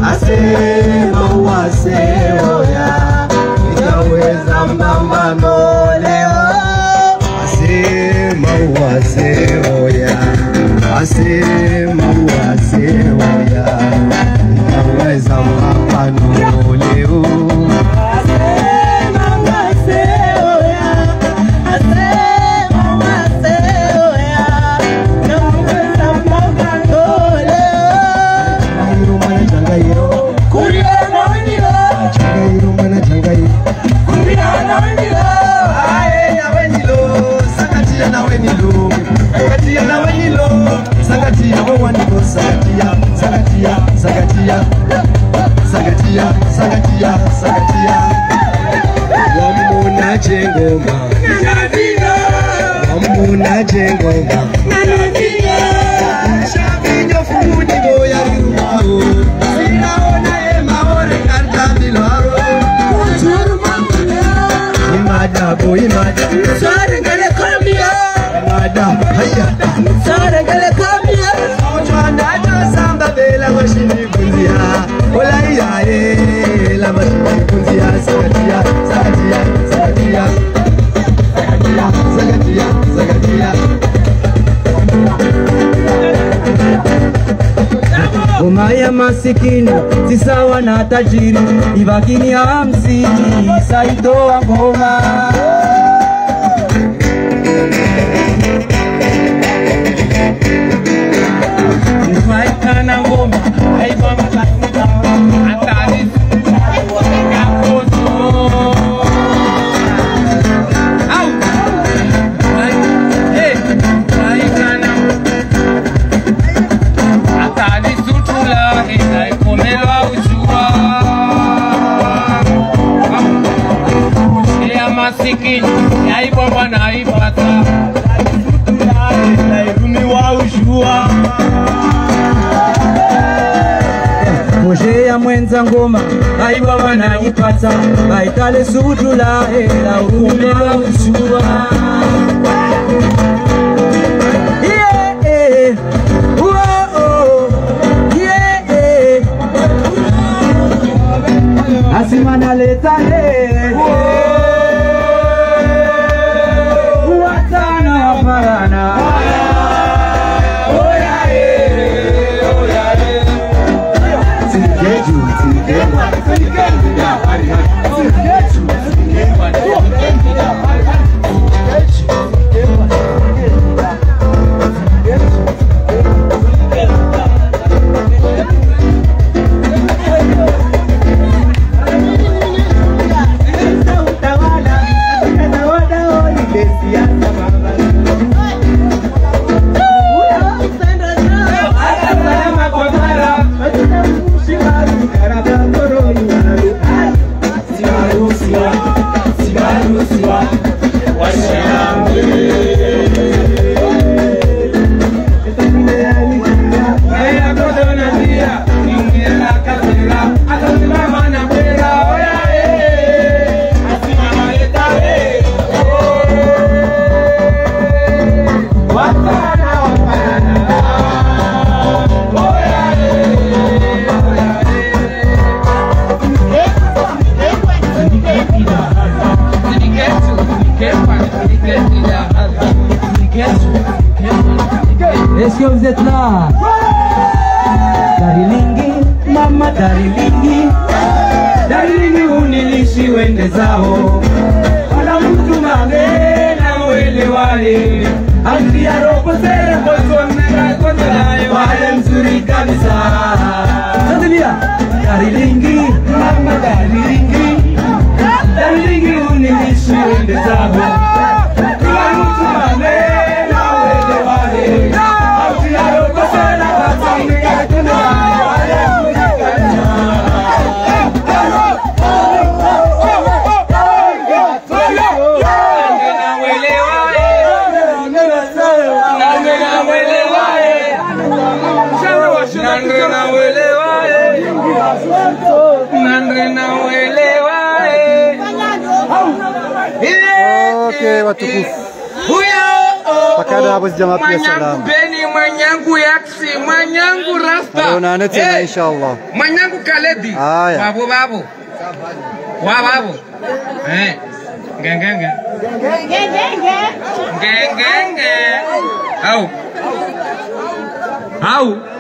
Asema uwase oya Nitaweza mbambano leo Asema uwase oya Asema uwase oya Nitaweza mbambano leo Asema uwase oya Asema uwase oya Nitaweza mbambano leo Changairo mana changairo Kuriana wenilo Changairo mana changairo Kuriana wenilo Aye ya wenilo Sakatia na wenilo Sakatia na wenilo Sakatia wewanilo Sakatia Sakatia Sakatia Sakatia Sakatia Sakatia Wamuna jengoma Nanadina Wamuna jengoma Nanadina Shabinya funi goya rumao Sinaona ema ore kartabilo haro Kujuru mamuna Imada bo imada Sare gale kamia Imada haya Sare gale kamia Ojwa nata samba bela washini kunzia Ola iya e La washini kunzia Sakatia Sakatia Sakatia Sakatia Sakatia Sakatia Ngoma ya masikini si sawa na tajiri, ibakini hamsini saitoa ngoma. Nfaikana ngoma haiba mtafuta hatari kakoto au hey nfaikana hatari sutula ina ikomela ujua ya masikini haiba bwana haipata sutula ina irumiwa ujua Moshe ya mwenza ngoma aiba wanaipata baitale sudula hela ukumela usua yeah yeah oh yeah asimana leta he watana Est-ce que vous êtes là? Darilingi, mama darilingi, darilingi unilishi wende zao. Wala mtu mange na wele wale, Antia ropo sere kosonera koselayo, wale mzuri kabisa. Tanzania, darilingi, mama darilingi, darilingi unilishi wende zao. Wala mtu mange na wele wale. Okay, watukufu. Pakada hapo jamaa pia salamu. Beni mwanyangu yaksi, mwanyangu rasta. Tunaona tena inshallah. Mwanyangu Kaledi. Haya. Babu babu. Wa babu. Eh. Ngengenge. Ngengenge. Ngengenge. Au. Au.